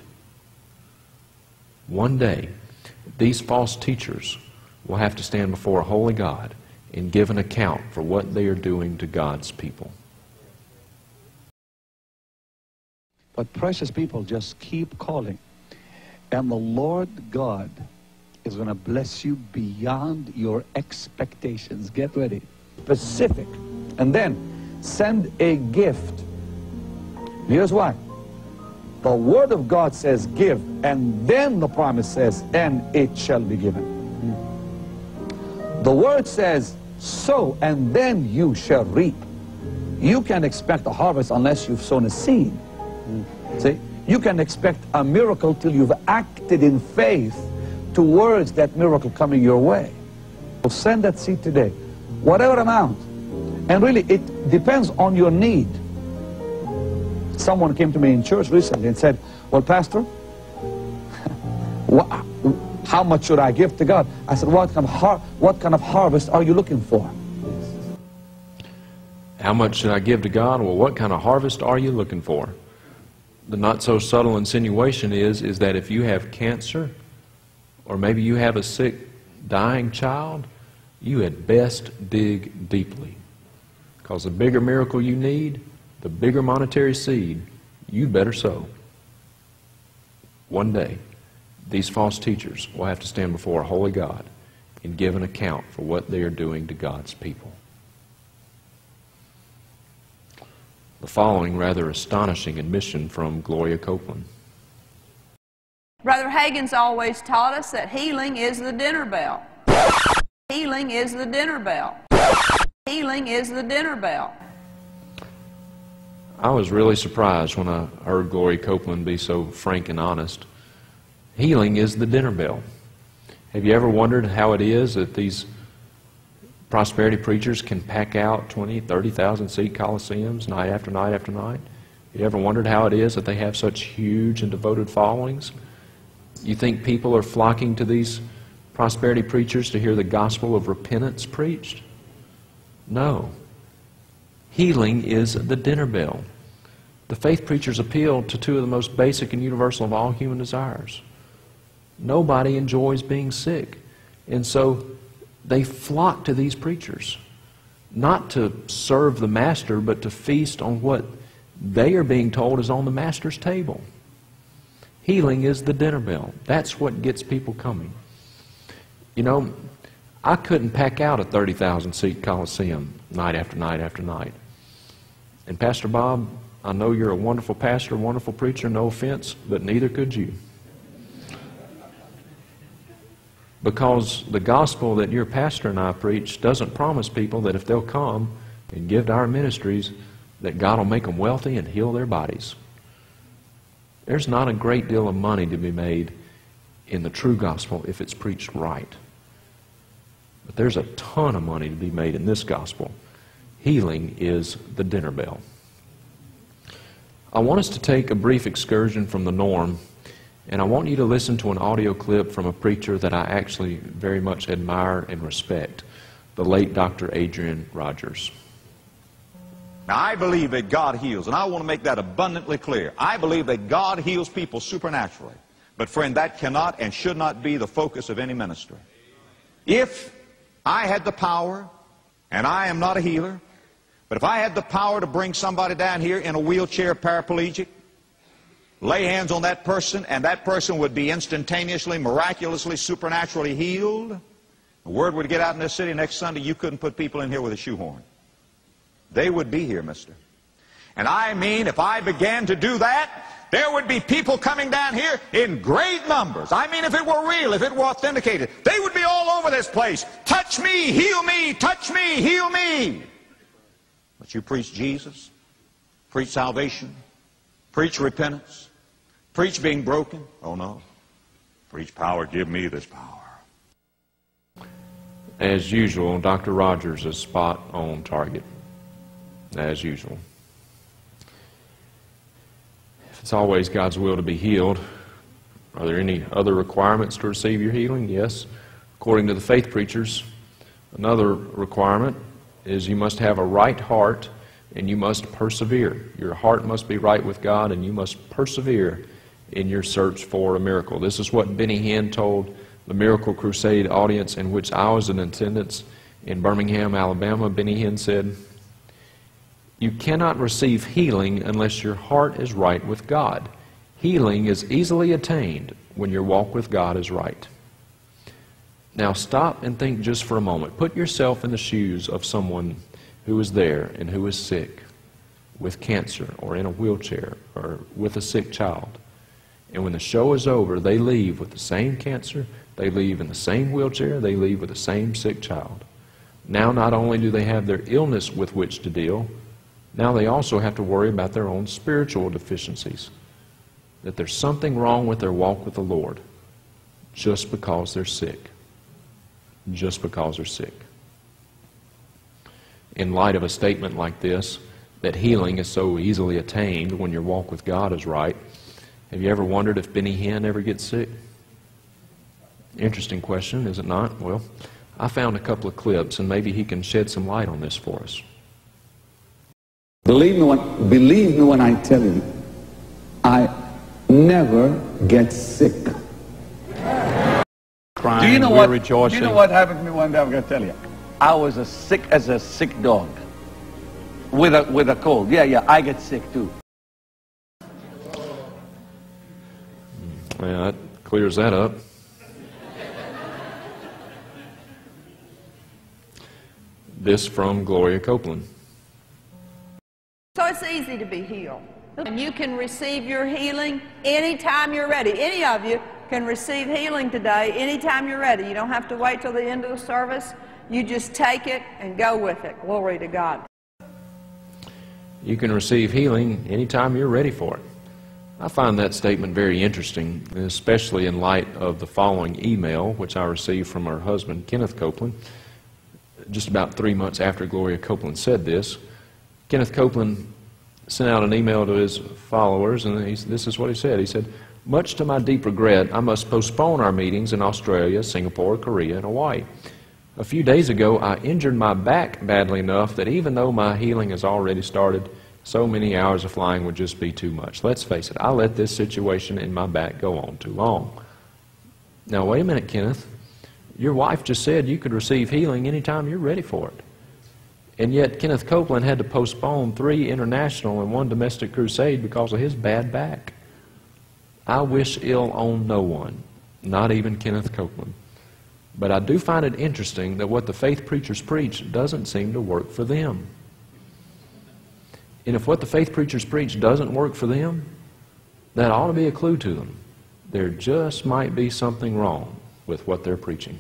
One day, these false teachers will have to stand before a holy God and give an account for what they are doing to God's people. But precious people, just keep calling. And the Lord God is going to bless you beyond your expectations. Get ready. Specific. And then send a gift. Here's why. The Word of God says give, and then the promise says, and it shall be given. The Word says sow, and then you shall reap. You can't expect a harvest unless you've sown a seed. See? You can expect a miracle till you've acted in faith towards that miracle coming your way. So send that seed today, whatever amount. And really, it depends on your need. Someone came to me in church recently and said, well, Pastor, how much should I give to God? I said, what kind of, har what kind of harvest are you looking for? How much should I give to God? Well, what kind of harvest are you looking for? The not so subtle insinuation is, is that if you have cancer, or maybe you have a sick, dying child, you at best dig deeply. Because the bigger miracle you need, the bigger monetary seed, you better sow. One day, these false teachers will have to stand before a holy God and give an account for what they are doing to God's people. The following rather astonishing admission from Gloria Copeland. Brother Hagin's always taught us that healing is the dinner bell. Healing is the dinner bell. Healing is the dinner bell. I was really surprised when I heard Gloria Copeland be so frank and honest. Healing is the dinner bell. Have you ever wondered how it is that these prosperity preachers can pack out twenty, thirty thousand seat coliseums night after night after night? You ever wondered how it is that they have such huge and devoted followings? You think people are flocking to these prosperity preachers to hear the gospel of repentance preached? No. Healing is the dinner bell. The faith preachers appeal to two of the most basic and universal of all human desires. Nobody enjoys being sick. And so they flock to these preachers, not to serve the master, but to feast on what they are being told is on the master's table. Healing is the dinner bell. That's what gets people coming. You know, I couldn't pack out a thirty thousand seat Coliseum night after night after night. And Pastor Bob, I know you're a wonderful pastor, wonderful preacher, no offense, but neither could you. Because the gospel that your pastor and I preach doesn't promise people that if they'll come and give to our ministries, that God will make them wealthy and heal their bodies. There's not a great deal of money to be made in the true gospel if it's preached right. But there's a ton of money to be made in this gospel. Healing is the dinner bell. I want us to take a brief excursion from the norm, and I want you to listen to an audio clip from a preacher that I actually very much admire and respect, the late Doctor Adrian Rogers. Now, I believe that God heals, and I want to make that abundantly clear. I believe that God heals people supernaturally. But, friend, that cannot and should not be the focus of any ministry. If I had the power, and I am not a healer, but if I had the power to bring somebody down here in a wheelchair, paraplegic, lay hands on that person, and that person would be instantaneously, miraculously, supernaturally healed, the word would get out in this city next Sunday, you couldn't put people in here with a shoehorn. They would be here, mister. And I mean, if I began to do that, there would be people coming down here in great numbers. I mean, if it were real, if it were authenticated, they would be all over this place. Touch me, heal me, touch me, heal me. But you preach Jesus, preach salvation, preach repentance, preach being broken. Oh no. Preach power, give me this power. As usual, Doctor Rogers is spot on target. As usual. If it's always God's will to be healed, are there any other requirements to receive your healing? Yes. According to the faith preachers, another requirement is you must have a right heart and you must persevere. Your heart must be right with God and you must persevere in your search for a miracle. This is what Benny Hinn told the Miracle Crusade audience in which I was in attendance in Birmingham, Alabama. Benny Hinn said, "You cannot receive healing unless your heart is right with God. Healing is easily attained when your walk with God is right." Now stop and think just for a moment. Put yourself in the shoes of someone who is there and who is sick with cancer or in a wheelchair or with a sick child. And when the show is over, they leave with the same cancer, they leave in the same wheelchair, they leave with the same sick child. Now not only do they have their illness with which to deal, now they also have to worry about their own spiritual deficiencies. That there's something wrong with their walk with the Lord just because they're sick. Just because they're sick. In light of a statement like this, that healing is so easily attained when your walk with God is right, have you ever wondered if Benny Hinn ever gets sick? Interesting question, is it not? Well, I found a couple of clips, and maybe he can shed some light on this for us. Believe me when, believe me when I tell you, I never get sick. Crying, do you know we're what? rejoicing. Do you know what happened to me one day? I'm going to tell you. I was as sick as a sick dog with a with a cold. Yeah, yeah. I get sick too. Yeah, that clears that up. This from Gloria Copeland. So it's easy to be healed. And you can receive your healing anytime you're ready. Any of you can receive healing today anytime you're ready. You don't have to wait till the end of the service. You just take it and go with it. Glory to God. You can receive healing anytime you're ready for it. I find that statement very interesting, especially in light of the following email, which I received from her husband, Kenneth Copeland, just about three months after Gloria Copeland said this. Kenneth Copeland sent out an email to his followers, and he, this is what he said. He said, "Much to my deep regret, I must postpone our meetings in Australia, Singapore, Korea, and Hawaii. A few days ago, I injured my back badly enough that even though my healing has already started, so many hours of flying would just be too much. Let's face it, I let this situation in my back go on too long." Now, wait a minute, Kenneth. Your wife just said you could receive healing anytime you're ready for it. And yet, Kenneth Copeland had to postpone three international and one domestic crusade because of his bad back. I wish ill on no one, not even Kenneth Copeland. But I do find it interesting that what the faith preachers preach doesn't seem to work for them. And if what the faith preachers preach doesn't work for them, that ought to be a clue to them. There just might be something wrong with what they're preaching.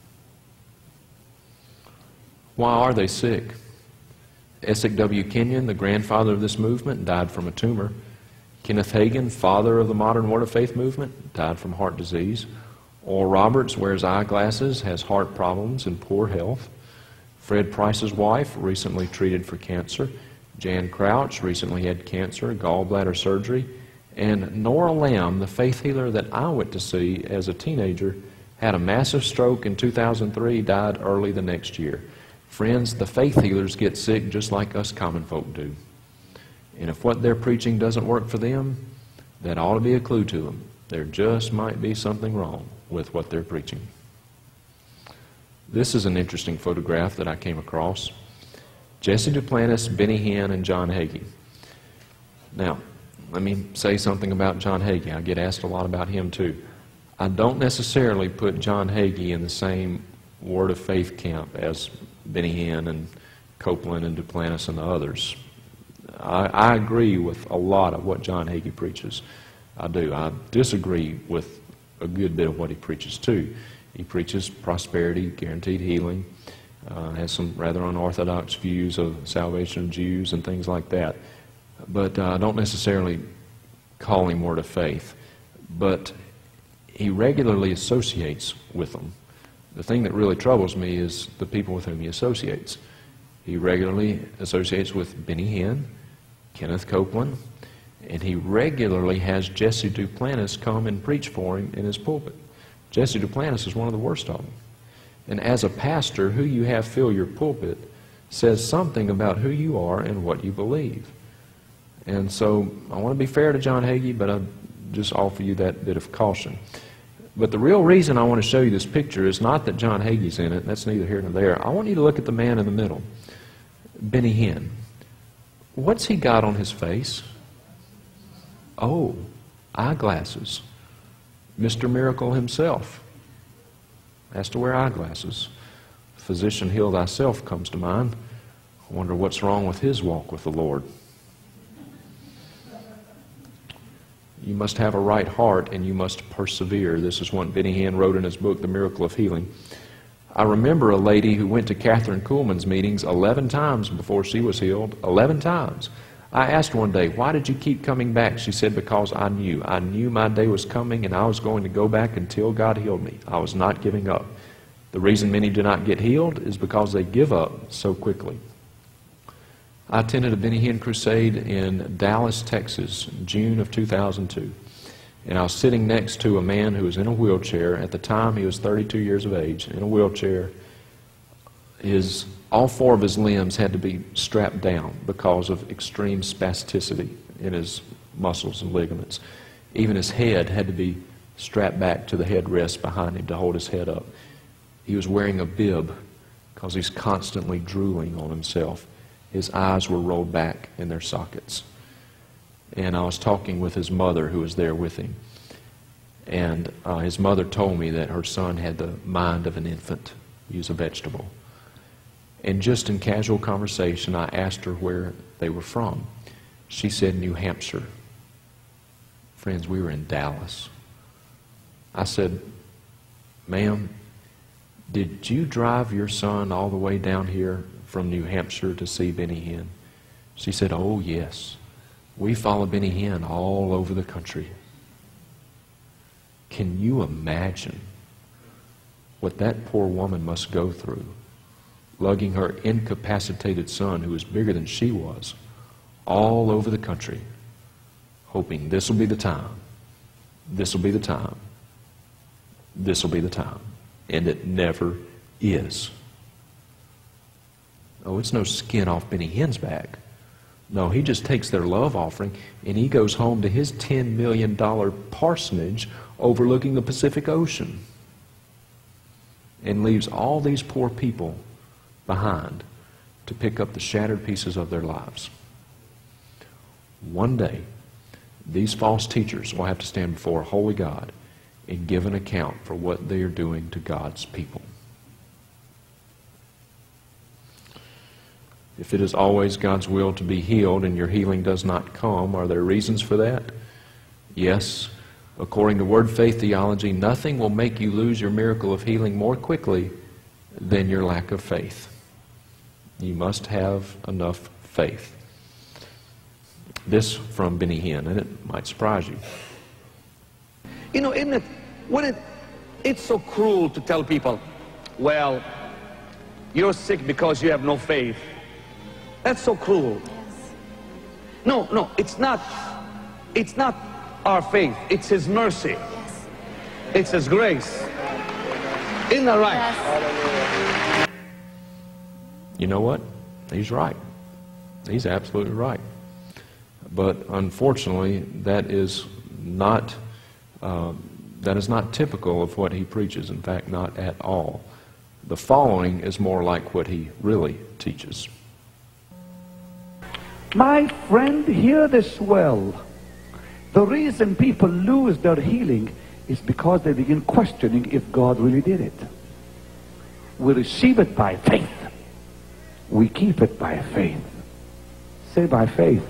Why are they sick? Essex W. Kenyon, the grandfather of this movement, died from a tumor. Kenneth Hagin, father of the modern Word of Faith movement, died from heart disease. Oral Roberts wears eyeglasses, has heart problems and poor health. Fred Price's wife, recently treated for cancer. Jan Crouch recently had cancer, gallbladder surgery. And Nora Lamb, the faith healer that I went to see as a teenager, had a massive stroke in two thousand three, died early the next year. Friends, the faith healers get sick just like us common folk do. And if what they're preaching doesn't work for them, that ought to be a clue to them. There just might be something wrong with what they're preaching. This is an interesting photograph that I came across. Jesse Duplantis, Benny Hinn, and John Hagee. Now, let me say something about John Hagee. I get asked a lot about him too. I don't necessarily put John Hagee in the same Word of Faith camp as Benny Hinn and Copeland and Duplantis and the others. I, I agree with a lot of what John Hagee preaches. I do. I disagree with a good bit of what he preaches too. He preaches prosperity, guaranteed healing, uh, has some rather unorthodox views of salvation of Jews and things like that. But uh, I don't necessarily call him Word of Faith. But he regularly associates with them. The thing that really troubles me is the people with whom he associates. He regularly associates with Benny Hinn, Kenneth Copeland, and he regularly has Jesse Duplantis come and preach for him in his pulpit. Jesse Duplantis is one of the worst of them. And as a pastor, who you have fill your pulpit says something about who you are and what you believe. And so I want to be fair to John Hagee, but I just offer you that bit of caution. But the real reason I want to show you this picture is not that John Hagee's in it. That's neither here nor there. I want you to look at the man in the middle, Benny Hinn. What's he got on his face? Oh, eyeglasses. Mister Miracle himself has to wear eyeglasses. Physician, heal thyself comes to mind. I wonder what's wrong with his walk with the Lord. You must have a right heart and you must persevere. This is what Benny Hinn wrote in his book, The Miracle of Healing. I remember a lady who went to Catherine Kuhlman's meetings eleven times before she was healed. eleven times. I asked one day, why did you keep coming back? She said, because I knew. I knew my day was coming and I was going to go back until God healed me. I was not giving up. The reason many do not get healed is because they give up so quickly. I attended a Benny Hinn crusade in Dallas, Texas, June of two thousand two. And I was sitting next to a man who was in a wheelchair. At the time, he was thirty-two years of age, in a wheelchair. His, all four of his limbs had to be strapped down because of extreme spasticity in his muscles and ligaments. Even his head had to be strapped back to the headrest behind him to hold his head up. He was wearing a bib because he's constantly drooling on himself. His eyes were rolled back in their sockets. And I was talking with his mother who was there with him. And uh, his mother told me that her son had the mind of an infant. He was a vegetable. And just in casual conversation, I asked her where they were from. She said New Hampshire. Friends, we were in Dallas. I said, ma'am, did you drive your son all the way down here from New Hampshire to see Benny Hinn? She said, oh yes. We follow Benny Hinn all over the country. Can you imagine what that poor woman must go through, lugging her incapacitated son, who was bigger than she was, all over the country, hoping this will be the time, this will be the time, this will be the time. And it never is. Oh, it's no skin off Benny Hinn's back. No, he just takes their love offering and he goes home to his ten million dollar parsonage overlooking the Pacific Ocean and leaves all these poor people behind to pick up the shattered pieces of their lives. One day, these false teachers will have to stand before a holy God and give an account for what they are doing to God's people. If it is always God's will to be healed and your healing does not come, are there reasons for that? Yes. According to Word Faith theology, nothing will make you lose your miracle of healing more quickly than your lack of faith. You must have enough faith. This from Benny Hinn, and it might surprise you. You know, isn't it, when it, it's so cruel to tell people, well, you're sick because you have no faith. That's so cruel. Yes. No, no, it's not, it's not our faith, it's His mercy. Yes. It's His grace. Isn't that right? Yes. You know what? He's right. He's absolutely right. But unfortunately, that is not uh, that is not typical of what he preaches. In fact, not at all. The following is more like what he really teaches. My friend, hear this well. The reason people lose their healing is because they begin questioning if God really did it. We receive it by faith. We keep it by faith. Say by faith.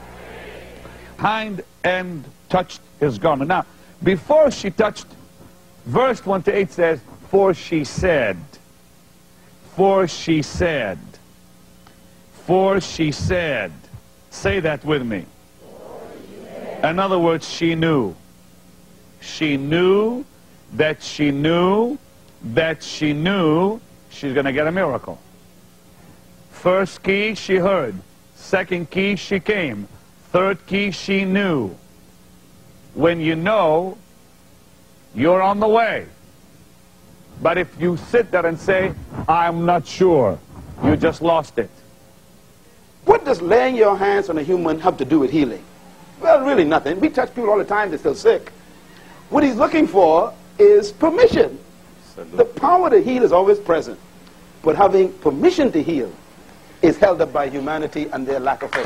Hind and touched his garment. Now, before she touched, verse one to eight says, for she said, for she said, for she said. Say that with me. In other words, she knew. She knew that she knew that she knew she's going to get a miracle. First key, she heard. Second key, she came. Third key, she knew. When you know, you're on the way. But if you sit there and say, I'm not sure, you just lost it. What does laying your hands on a human have to do with healing? Well, really nothing. We touch people all the time, they're still sick. What he's looking for is permission. The power to heal is always present. But having permission to heal is held up by humanity and their lack of faith.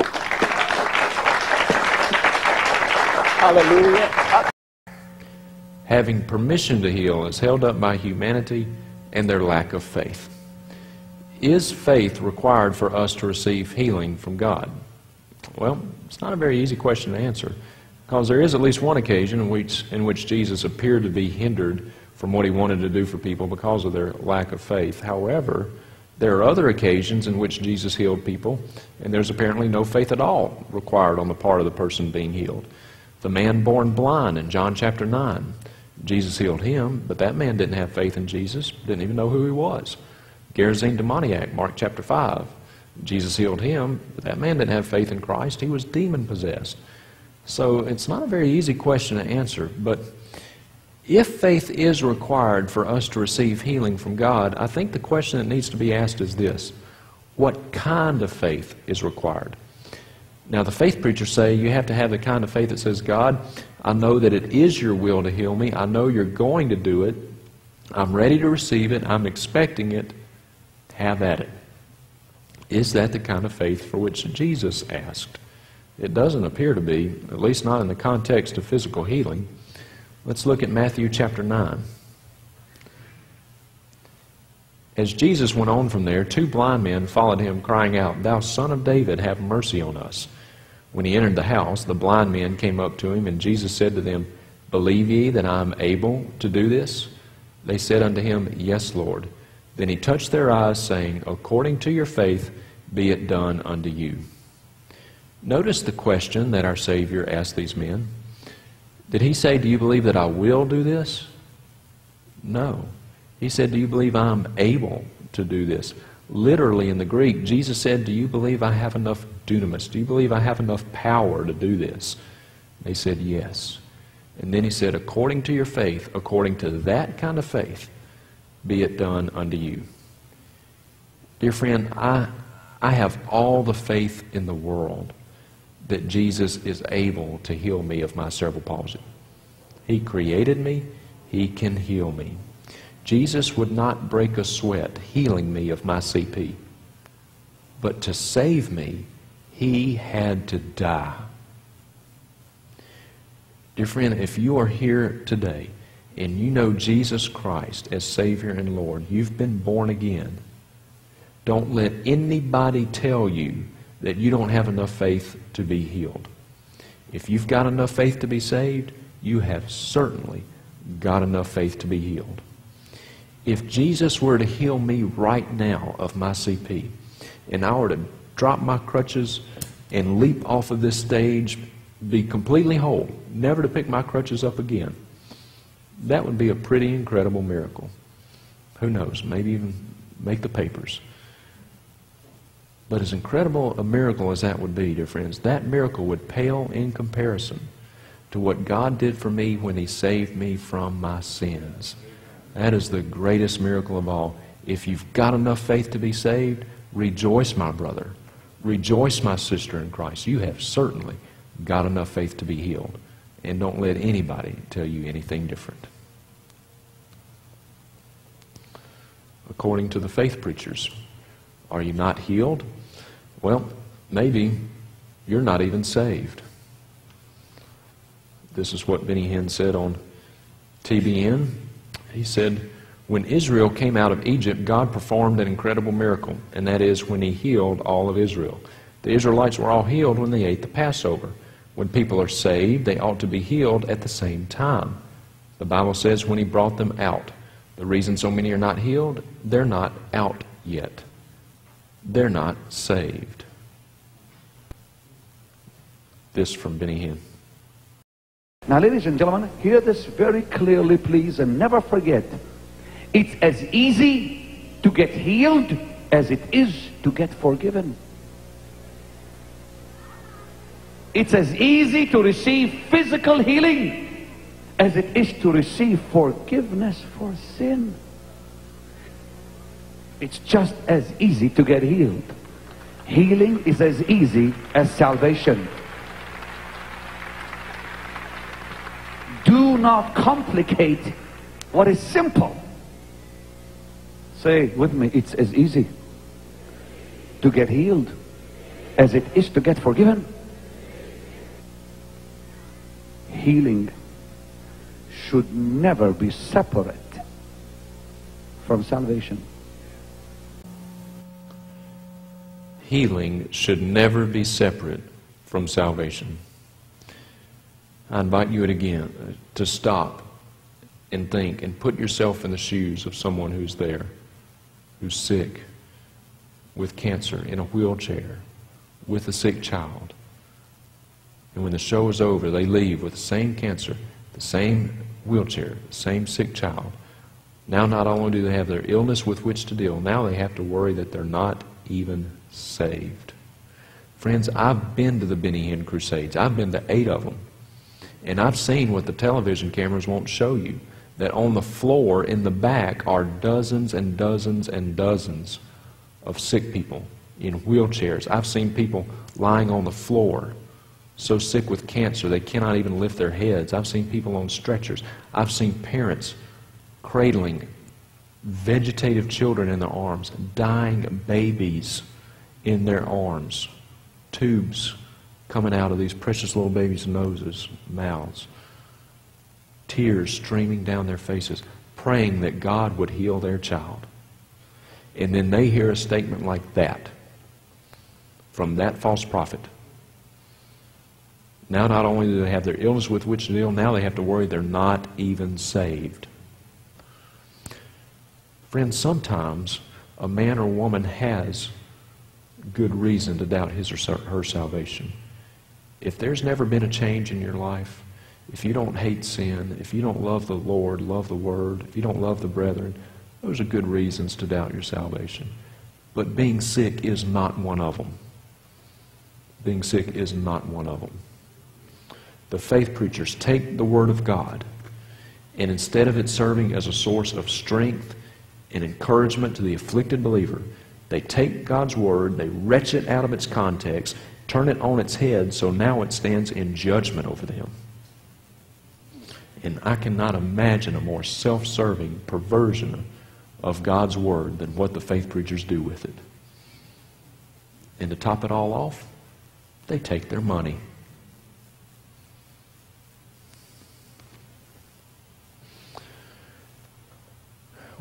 Hallelujah. Having permission to heal is held up by humanity and their lack of faith. Is faith required for us to receive healing from God? Well, it's not a very easy question to answer, because there is at least one occasion in which, in which Jesus appeared to be hindered from what he wanted to do for people because of their lack of faith. However, there are other occasions in which Jesus healed people, and there's apparently no faith at all required on the part of the person being healed. The man born blind in John chapter nine, Jesus healed him, but that man didn't have faith in Jesus, didn't even know who he was. Gerasene demoniac, Mark chapter five. Jesus healed him, but that man didn't have faith in Christ. He was demon-possessed. So it's not a very easy question to answer, but if faith is required for us to receive healing from God, I think the question that needs to be asked is this: what kind of faith is required? Now, the faith preachers say you have to have the kind of faith that says, God, I know that it is your will to heal me. I know you're going to do it. I'm ready to receive it. I'm expecting it. Have at it. Is that the kind of faith for which Jesus asked? It doesn't appear to be, at least not in the context of physical healing. Let's look at Matthew chapter nine. As Jesus went on from there, two blind men followed him, crying out, Thou Son of David, have mercy on us. When he entered the house, the blind men came up to him, and Jesus said to them, Believe ye that I am able to do this? They said unto him, Yes, Lord. Then he touched their eyes, saying, According to your faith be it done unto you. Notice the question that our Savior asked these men. Did he say, Do you believe that I will do this? No. He said, Do you believe I'm able to do this? Literally in the Greek, Jesus said, Do you believe I have enough dunamis? Do you believe I have enough power to do this? They said, Yes. And then he said, According to your faith, according to that kind of faith, be it done unto you. Dear friend, I, I have all the faith in the world that Jesus is able to heal me of my cerebral palsy. He created me. He can heal me. Jesus would not break a sweat healing me of my C P. But to save me, He had to die. Dear friend, if you are here today and you know Jesus Christ as Savior and Lord, you've been born again, don't let anybody tell you that you don't have enough faith to be healed. If you've got enough faith to be saved, you have certainly got enough faith to be healed. If Jesus were to heal me right now of my C P, and I were to drop my crutches and leap off of this stage, be completely whole, never to pick my crutches up again, that would be a pretty incredible miracle. Who knows, maybe even make the papers. But as incredible a miracle as that would be, dear friends, that miracle would pale in comparison to what God did for me when He saved me from my sins. That is the greatest miracle of all. If you've got enough faith to be saved, rejoice, my brother. Rejoice, my sister in Christ. You have certainly got enough faith to be healed. And don't let anybody tell you anything different. According to the faith preachers, are you not healed? Well, maybe you're not even saved. This is what Benny Hinn said on T B N. He said, when Israel came out of Egypt, God performed an incredible miracle, and that is when He healed all of Israel. The Israelites were all healed when they ate the Passover. When people are saved, they ought to be healed at the same time. The Bible says when He brought them out. The reason so many are not healed, they're not out yet. They're not saved. This from Benny Hinn. Now, ladies and gentlemen, hear this very clearly, please, and never forget. It's as easy to get healed as it is to get forgiven. It's as easy to receive physical healing as it is to receive forgiveness for sin. It's just as easy to get healed. Healing is as easy as salvation. Do not complicate what is simple. Say with me, it's as easy to get healed as it is to get forgiven. Healing should never be separate from salvation. Healing should never be separate from salvation. I invite you again to stop and think and put yourself in the shoes of someone who's there, who's sick, with cancer, in a wheelchair, with a sick child. And when the show is over, they leave with the same cancer, the same wheelchair, the same sick child. Now not only do they have their illness with which to deal, now they have to worry that they're not even saved. Friends, I've been to the Benny Hinn Crusades. I've been to eight of them. And I've seen what the television cameras won't show you, that on the floor in the back are dozens and dozens and dozens of sick people in wheelchairs. I've seen people lying on the floor, so sick with cancer they cannot even lift their heads. I've seen people on stretchers. I've seen parents cradling vegetative children in their arms, dying babies in their arms, tubes coming out of these precious little babies' noses, mouths, tears streaming down their faces, praying that God would heal their child. And then they hear a statement like that from that false prophet. Now not only do they have their illness with which to deal, now they have to worry they're not even saved. Friends, sometimes a man or woman has good reason to doubt his or her salvation. If there's never been a change in your life, if you don't hate sin, if you don't love the Lord, love the Word, if you don't love the brethren, those are good reasons to doubt your salvation. But being sick is not one of them. Being sick is not one of them. The faith preachers take the Word of God, and instead of it serving as a source of strength and encouragement to the afflicted believer, they take God's Word, they wrench it out of its context, turn it on its head, so now it stands in judgment over them. And I cannot imagine a more self-serving perversion of God's Word than what the faith preachers do with it. And to top it all off, they take their money.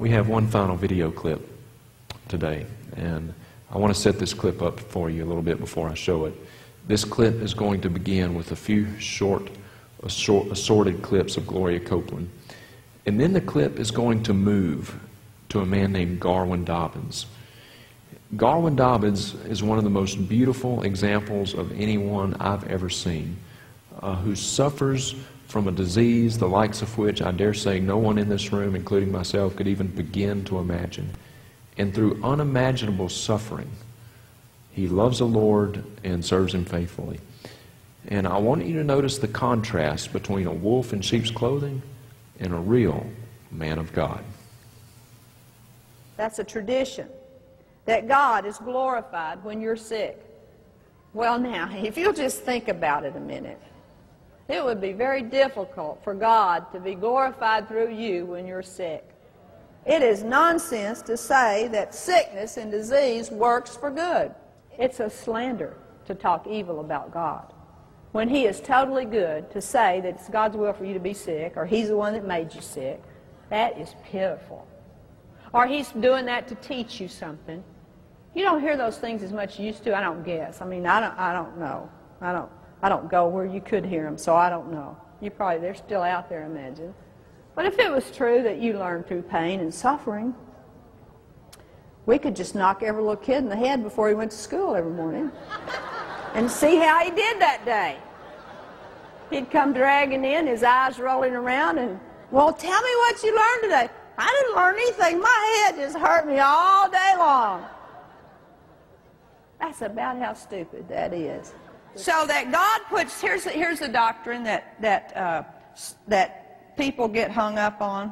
We have one final video clip today, and I want to set this clip up for you a little bit before I show it. This clip is going to begin with a few short, assorted clips of Gloria Copeland, and then the clip is going to move to a man named Garwin Dobbins. Garwin Dobbins is one of the most beautiful examples of anyone I've ever seen, uh, who suffers from a disease the likes of which I dare say no one in this room, including myself, could even begin to imagine. And through unimaginable suffering, he loves the Lord and serves Him faithfully. And I want you to notice the contrast between a wolf in sheep's clothing and a real man of God. That's a tradition, that God is glorified when you're sick. Well now, if you'll just think about it a minute, it would be very difficult for God to be glorified through you when you're sick. It is nonsense to say that sickness and disease works for good. It's a slander to talk evil about God. When He is totally good, to say that it's God's will for you to be sick, or He's the one that made you sick, that is pitiful. Or He's doing that to teach you something. You don't hear those things as much as you used to, I don't guess. I mean, I don't, I don't know. I don't, I don't go where you could hear them, so I don't know. You probably, they're still out there, I imagine. But if it was true that you learned through pain and suffering, we could just knock every little kid in the head before he went to school every morning and see how he did that day. He'd come dragging in, his eyes rolling around, and, well, tell me what you learned today. I didn't learn anything. My head just hurt me all day long. That's about how stupid that is. So that God puts, here's, here's a doctrine that, that, uh, that people get hung up on.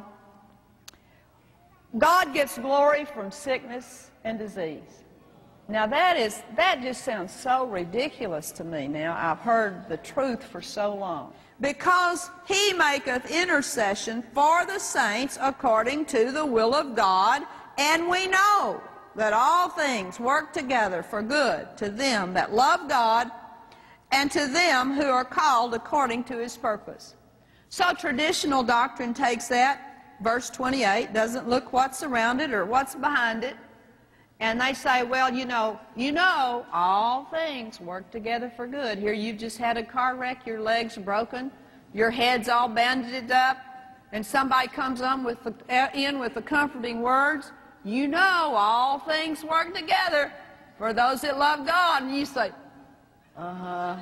God gets glory from sickness and disease. Now that is, that just sounds so ridiculous to me now. I've heard the truth for so long. Because He maketh intercession for the saints according to the will of God, and we know that all things work together for good to them that love God and to them who are called according to His purpose. So traditional doctrine takes that, verse twenty-eight, doesn't look what's around it or what's behind it, and they say, well, you know, you know, all things work together for good. Here you've just had a car wreck, your leg's broken, your head's all bandaged up, and somebody comes on with the, in with the comforting words, you know, all things work together for those that love God. And you say, uh-huh.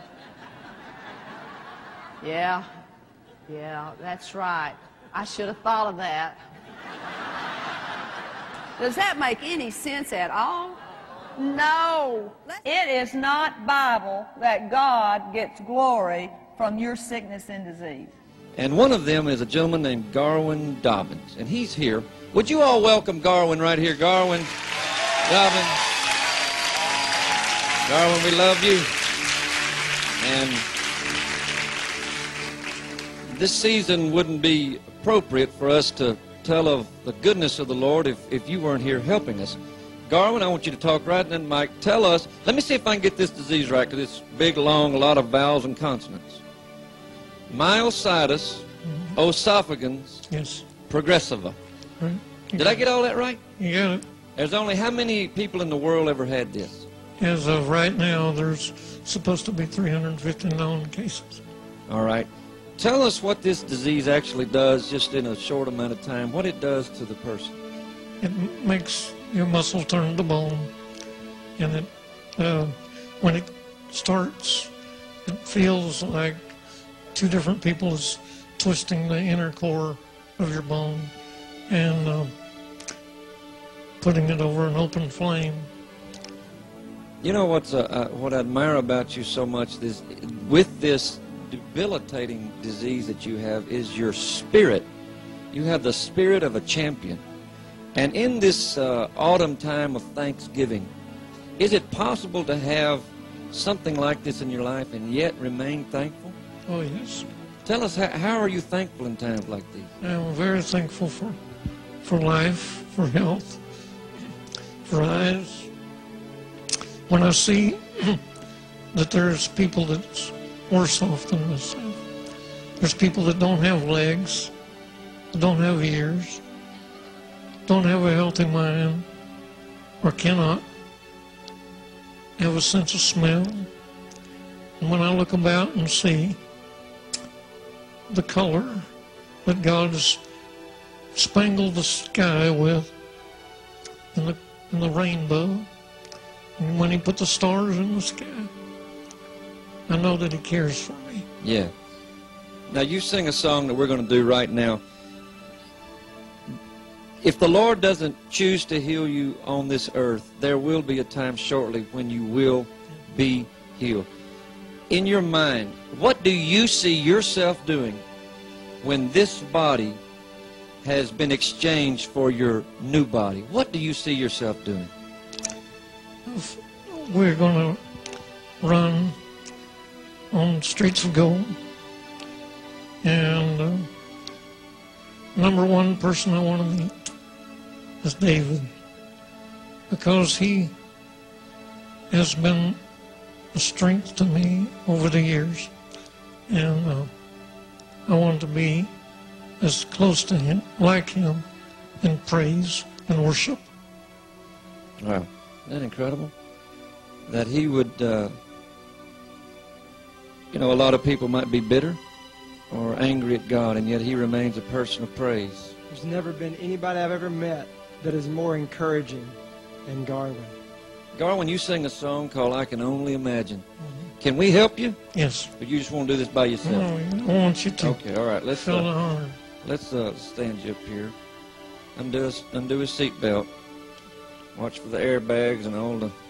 Yeah, yeah, that's right. I should have thought of that. Does that make any sense at all? No. It is not Bible that God gets glory from your sickness and disease. And one of them is a gentleman named Garwin Dobbins, and he's here. Would you all welcome Garwin right here? Garwin Dobbins. Garwin, we love you. And this season wouldn't be appropriate for us to tell of the goodness of the Lord if, if you weren't here helping us. Garwin, I want you to talk right in, Mike. Tell us, let me see if I can get this disease right, because it's big, long, a lot of vowels and consonants. Myositis, mm-hmm. Oesophagus, yes. Progressiva. Right. Did I get all that right? You got it. There's only how many people in the world ever had this? As of right now, there's supposed to be three hundred fifty known cases. All right. Tell us what this disease actually does, just in a short amount of time, what it does to the person. It makes your muscle turn to bone, and it, uh, when it starts, it feels like two different people is twisting the inner core of your bone and uh, putting it over an open flame. You know what's uh, uh, what I admire about you so much is with this debilitating disease that you have is your spirit. You have the spirit of a champion. And in this uh, autumn time of Thanksgiving, is it possible to have something like this in your life and yet remain thankful? Oh, yes. Tell us, how, how are you thankful in times like these? I'm very thankful for, for life, for health, for eyes. When I see that there's people that's worse off than myself, there's people that don't have legs, that don't have ears, don't have a healthy mind or cannot have a sense of smell. And when I look about and see the color that God has spangled the sky with in the, in the rainbow, and when he put the stars in the sky, I know that he cares for me. Yeah. Now you sing a song that we're going to do right now. If the Lord doesn't choose to heal you on this earth, there will be a time shortly when you will be healed. In your mind, what do you see yourself doing when this body has been exchanged for your new body? What do you see yourself doing? We're going to run on streets of gold. And uh, number one person I want to meet is David, because he has been a strength to me over the years, and uh, I want to be as close to him, like him, in praise and worship. Wow, isn't that incredible? That he would, uh, you know, a lot of people might be bitter or angry at God, and yet he remains a person of praise. There's never been anybody I've ever met that is more encouraging than Garwin. Garwin, you sing a song called I Can Only Imagine. Mm-hmm. Can we help you? Yes. But you just want to do this by yourself? No, I want you to. Okay, all right. Let's, feel uh, the honor. Let's uh, stand you up here. Undo his, undo his seatbelt. Watch for the airbags and all the...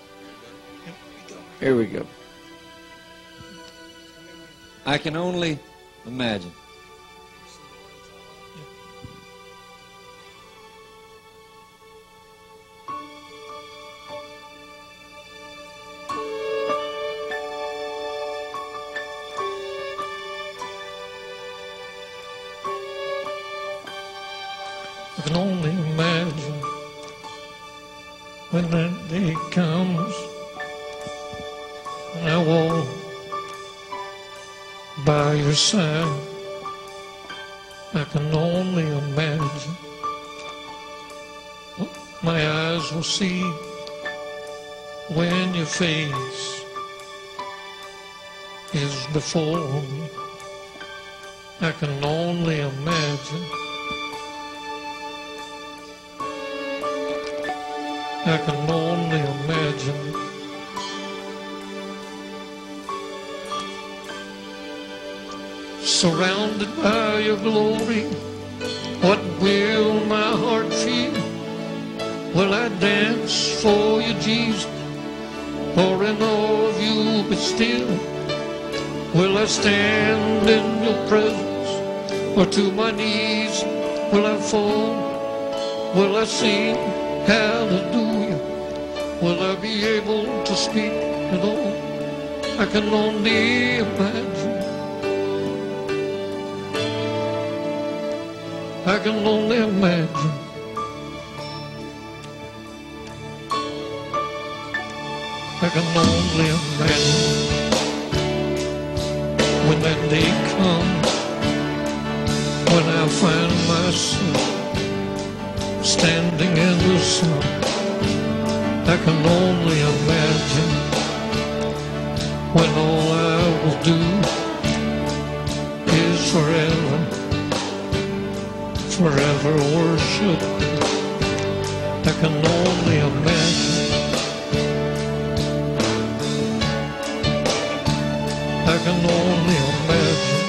Here we go. I can only imagine. I can only imagine when that day comes and I walk by your side. I can only imagine what my eyes will see when your face is before me. I can only imagine. I can only imagine. Surrounded by your glory, what will my heart feel? Will I dance for you, Jesus, or in awe of you but still? Will I stand in your presence, or to my knees will I fall? Will I sing hallelujah? Will I be able to speak at all? I can only imagine. I can only imagine. I can only imagine when that day comes, when I find myself standing in the sun. I can only imagine when all I will do is forever, forever worship. I can only imagine. I can only imagine.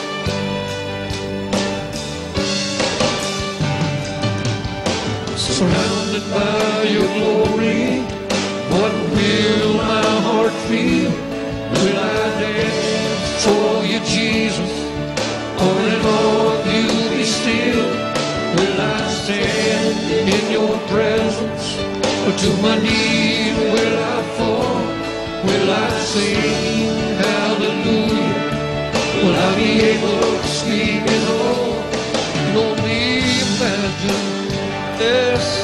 Surrounded by your glory, what will my heart feel? Will I dance for you, Jesus, or in awe of you be still? Will I stand in your presence, or to my knees will I fall? Will I sing hallelujah? Will I be able to speak at all? You can only imagine. Yes,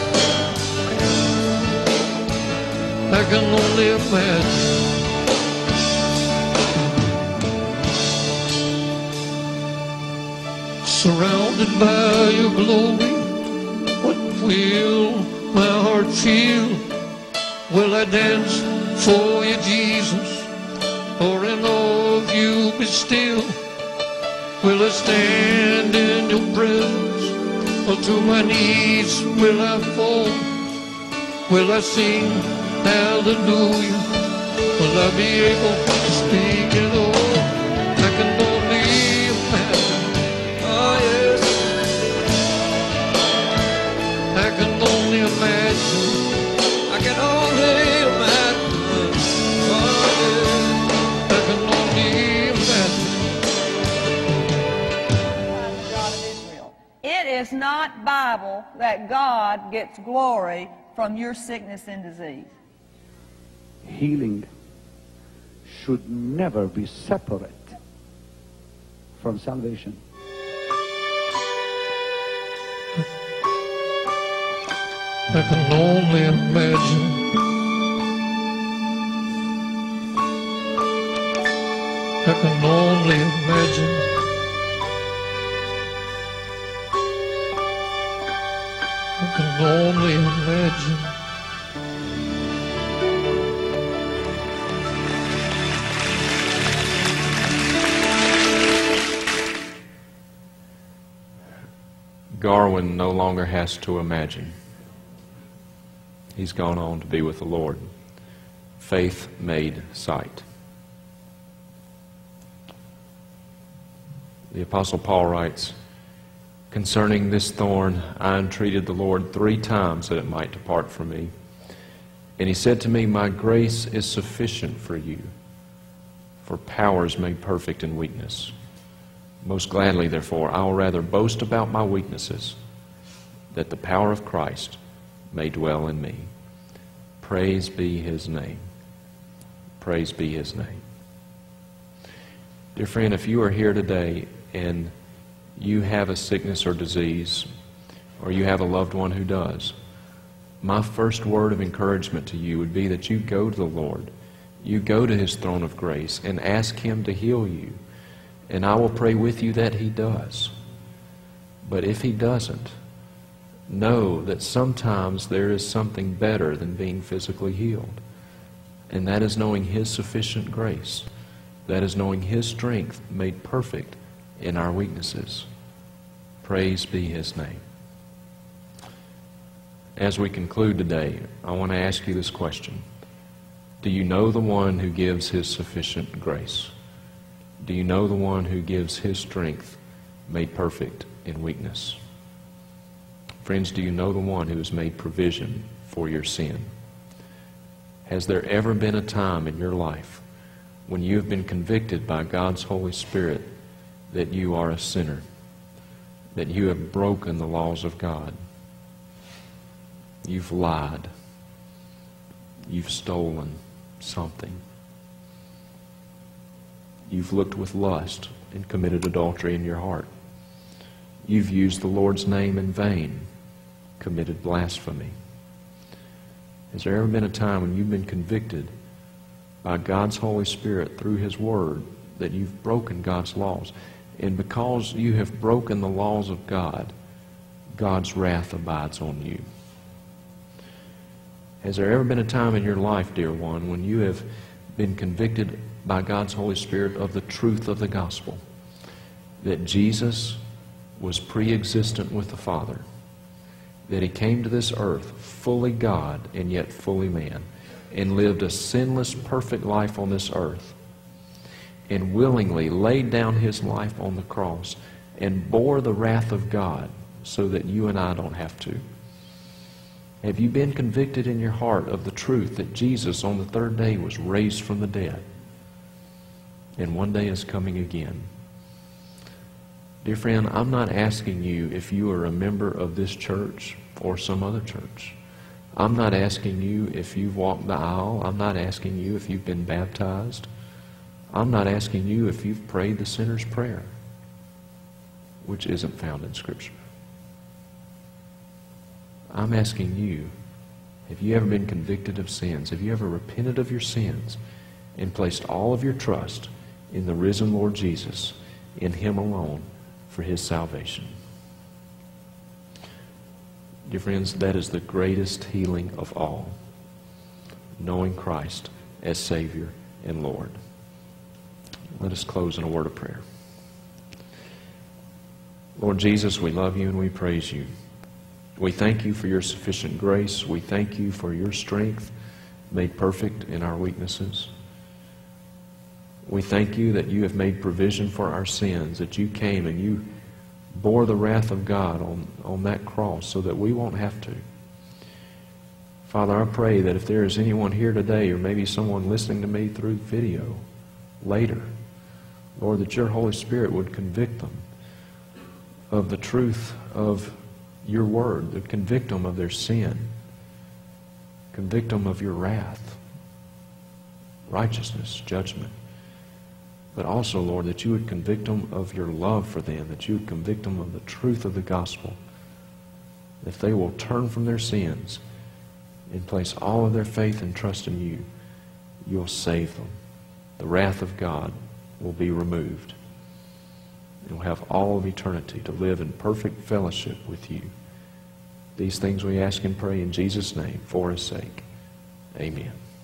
I can only imagine. Surrounded by your glory, what will my heart feel? Will I dance for you, Jesus, or in awe of you be still? Will I stand in your presence, or to my knees will I fall? Will I sing hallelujah? Will I be able to speak at all? I can only imagine. Oh yes, I can only imagine. I can only imagine. Oh yes, I can only imagine. It is not Bible that God gets glory from your sickness and disease. Healing should never be separate from salvation. I can only imagine. I can only imagine. I can only imagine. Garwin no longer has to imagine. He's gone on to be with the Lord. Faith made sight. The Apostle Paul writes, concerning this thorn, I entreated the Lord three times that it might depart from me. And he said to me, my grace is sufficient for you, for power is made perfect in weakness. Most gladly, therefore, I will rather boast about my weaknesses, that the power of Christ may dwell in me. Praise be his name. Praise be his name. Dear friend, if you are here today and you have a sickness or disease, or you have a loved one who does, my first word of encouragement to you would be that you go to the Lord. You go to his throne of grace and ask him to heal you. And I will pray with you that he does. But if he doesn't, know that sometimes there is something better than being physically healed. And that is knowing his sufficient grace. That is knowing his strength made perfect in our weaknesses. Praise be his name. As we conclude today, I want to ask you this question. Do you know the one who gives his sufficient grace? Do you know the one who gives his strength made perfect in weakness? Friends, do you know the one who has made provision for your sin? Has there ever been a time in your life when you have been convicted by God's Holy Spirit that you are a sinner, that you have broken the laws of God? You've lied. You've stolen something. You've looked with lust and committed adultery in your heart. You've used the Lord's name in vain, committed blasphemy. Has there ever been a time when you've been convicted by God's Holy Spirit through his word that you've broken God's laws? And because you have broken the laws of God, God's wrath abides on you. Has there ever been a time in your life, dear one, when you have been convicted by God's Holy Spirit of the truth of the gospel, that Jesus was pre-existent with the Father, that he came to this earth fully God and yet fully man, and lived a sinless, perfect life on this earth, and willingly laid down his life on the cross and bore the wrath of God so that you and I don't have to? Have you been convicted in your heart of the truth that Jesus on the third day was raised from the dead and one day is coming again? Dear friend, I'm not asking you if you are a member of this church or some other church. I'm not asking you if you've walked the aisle. I'm not asking you if you've been baptized. I'm not asking you if you've prayed the sinner's prayer, which isn't found in Scripture. I'm asking you, have you ever been convicted of sins? Have you ever repented of your sins and placed all of your trust in the risen Lord Jesus, in him alone, for his salvation? Dear friends, that is the greatest healing of all, knowing Christ as Savior and Lord. Let us close in a word of prayer. Lord Jesus, we love you and we praise you. We thank you for your sufficient grace. We thank you for your strength made perfect in our weaknesses. We thank you that you have made provision for our sins, that you came and you bore the wrath of God on, on that cross so that we won't have to. Father, I pray that if there is anyone here today, or maybe someone listening to me through video later, Lord, that your Holy Spirit would convict them of the truth of your word, that convict them of their sin, convict them of your wrath, righteousness, judgment. But also, Lord, that you would convict them of your love for them, that you would convict them of the truth of the gospel. If they will turn from their sins and place all of their faith and trust in you, you'll save them. The wrath of God will be removed. And we'll have all of eternity to live in perfect fellowship with you. These things we ask and pray in Jesus' name for his sake. Amen.